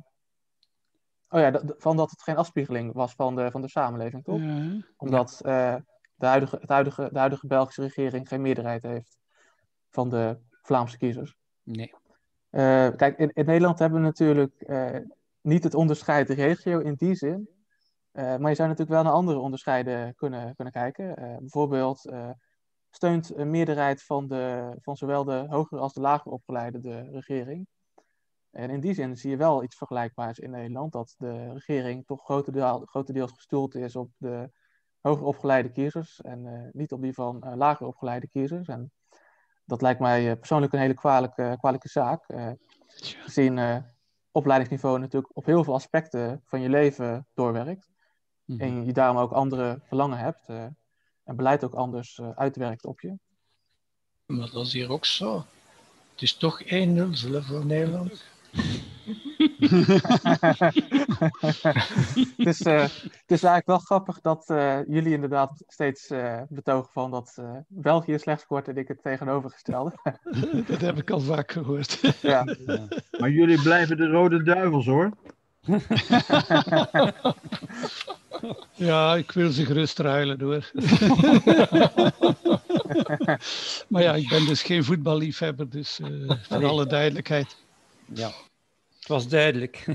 Speaker 2: van dat het geen afspiegeling was van de samenleving, toch? Omdat de huidige Belgische regering geen meerderheid heeft van de Vlaamse kiezers.
Speaker 7: Nee.
Speaker 2: Kijk, in Nederland hebben we natuurlijk niet het onderscheid regio in die zin. Maar je zou natuurlijk wel naar andere onderscheiden kunnen kijken. Bijvoorbeeld steunt een meerderheid van zowel de hoger als de lager opgeleide de regering. En in die zin zie je wel iets vergelijkbaars in Nederland, dat de regering toch grotendeels gestoeld is op de hoger opgeleide kiezers en niet op die van lager opgeleide kiezers. En dat lijkt mij persoonlijk een hele kwalijke zaak, gezien opleidingsniveau natuurlijk op heel veel aspecten van je leven doorwerkt. En je daarom ook andere verlangen hebt en beleid ook anders uitwerkt op je.
Speaker 4: Maar dat is hier ook zo. Het is toch 1-0 voor Nederland.
Speaker 2: Het is eigenlijk wel grappig dat jullie inderdaad steeds betogen van dat België slecht scoort en ik het tegenovergestelde.
Speaker 1: Dat heb ik al vaak gehoord.
Speaker 2: Ja.
Speaker 9: Maar jullie blijven de Rode Duivels, hoor.
Speaker 1: Ja, ik wil ze gerust ruilen, hoor. Maar ja, ik ben dus geen voetballiefhebber, dus voor alle duidelijkheid.
Speaker 7: Ja, het was duidelijk.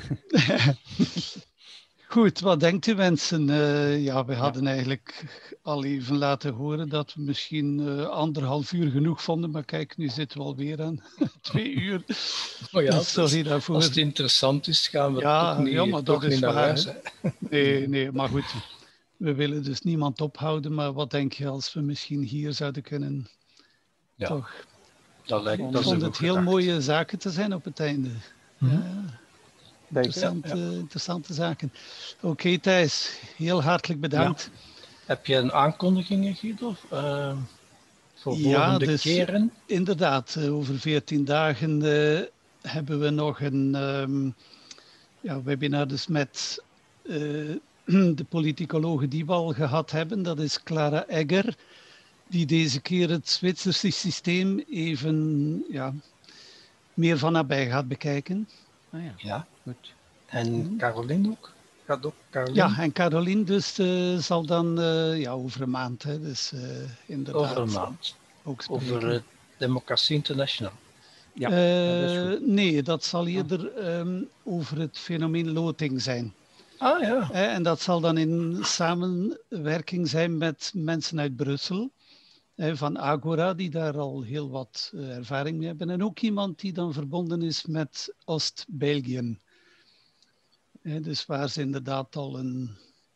Speaker 1: Goed, wat denkt u, mensen? We hadden eigenlijk al even laten horen dat we misschien 1,5 uur genoeg vonden, maar kijk, nu zitten we alweer aan 2 uur.
Speaker 4: Oh ja,
Speaker 1: sorry daarvoor.
Speaker 4: Als het interessant is, gaan we toch niet naar huis.
Speaker 1: Nee, maar goed. We willen dus niemand ophouden, maar wat denk je als we misschien hier zouden kunnen?
Speaker 4: Ja,
Speaker 1: toch?
Speaker 4: Ik
Speaker 1: vond het heel mooie zaken te zijn op het einde. Interessante zaken. Oké, Thijs, heel hartelijk bedankt.
Speaker 4: Ja. Heb je een aankondiging, Guido? Voor volgende keren?
Speaker 1: Inderdaad, over 14 dagen hebben we nog een webinar dus met de politicologen die we al gehad hebben. Dat is Clara Egger, die deze keer het Zwitserse systeem even meer van nabij gaat bekijken.
Speaker 4: Ja, goed. En Caroline ook? Gaat ook Caroline?
Speaker 1: Ja, en Caroline dus zal dan over een maand, dus inderdaad.
Speaker 4: Over een maand.
Speaker 1: Ook
Speaker 4: over Democratie International.
Speaker 1: Ja, nee, dat zal eerder over het fenomeen loting zijn.
Speaker 4: Ah ja.
Speaker 1: En dat zal dan in samenwerking zijn met mensen uit Brussel. Van Agora, die daar al heel wat ervaring mee hebben. En ook iemand die dan verbonden is met Oost-België. Dus waar ze inderdaad al een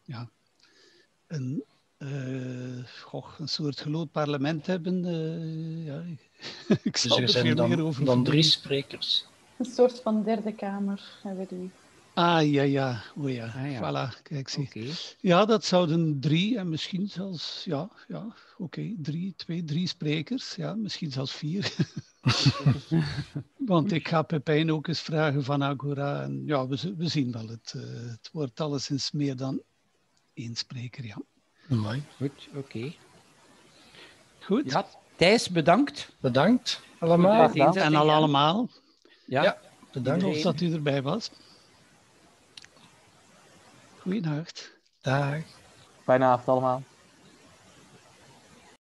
Speaker 1: soort geloot parlement hebben. Ik zal
Speaker 4: dus
Speaker 1: er veel meer over
Speaker 4: dan 3 sprekers.
Speaker 8: Een soort van derde kamer hebben die.
Speaker 1: Ja. Voilà, kijk, zie.
Speaker 7: Okay.
Speaker 1: Ja, dat zouden 3 en misschien zelfs, 3 sprekers. Ja, misschien zelfs 4. Want ik ga Pepijn ook eens vragen van Agora. En ja, we zien wel. Het wordt alleszins meer dan 1 spreker, ja.
Speaker 4: Mooi.
Speaker 7: Goed, oké.
Speaker 1: Goed.
Speaker 7: Ja, Thijs, bedankt.
Speaker 4: Bedankt allemaal.
Speaker 1: En allemaal.
Speaker 7: Ja,
Speaker 1: bedankt. Tof dat u erbij was. Goeienacht.
Speaker 4: Dag.
Speaker 2: Fijne avond allemaal.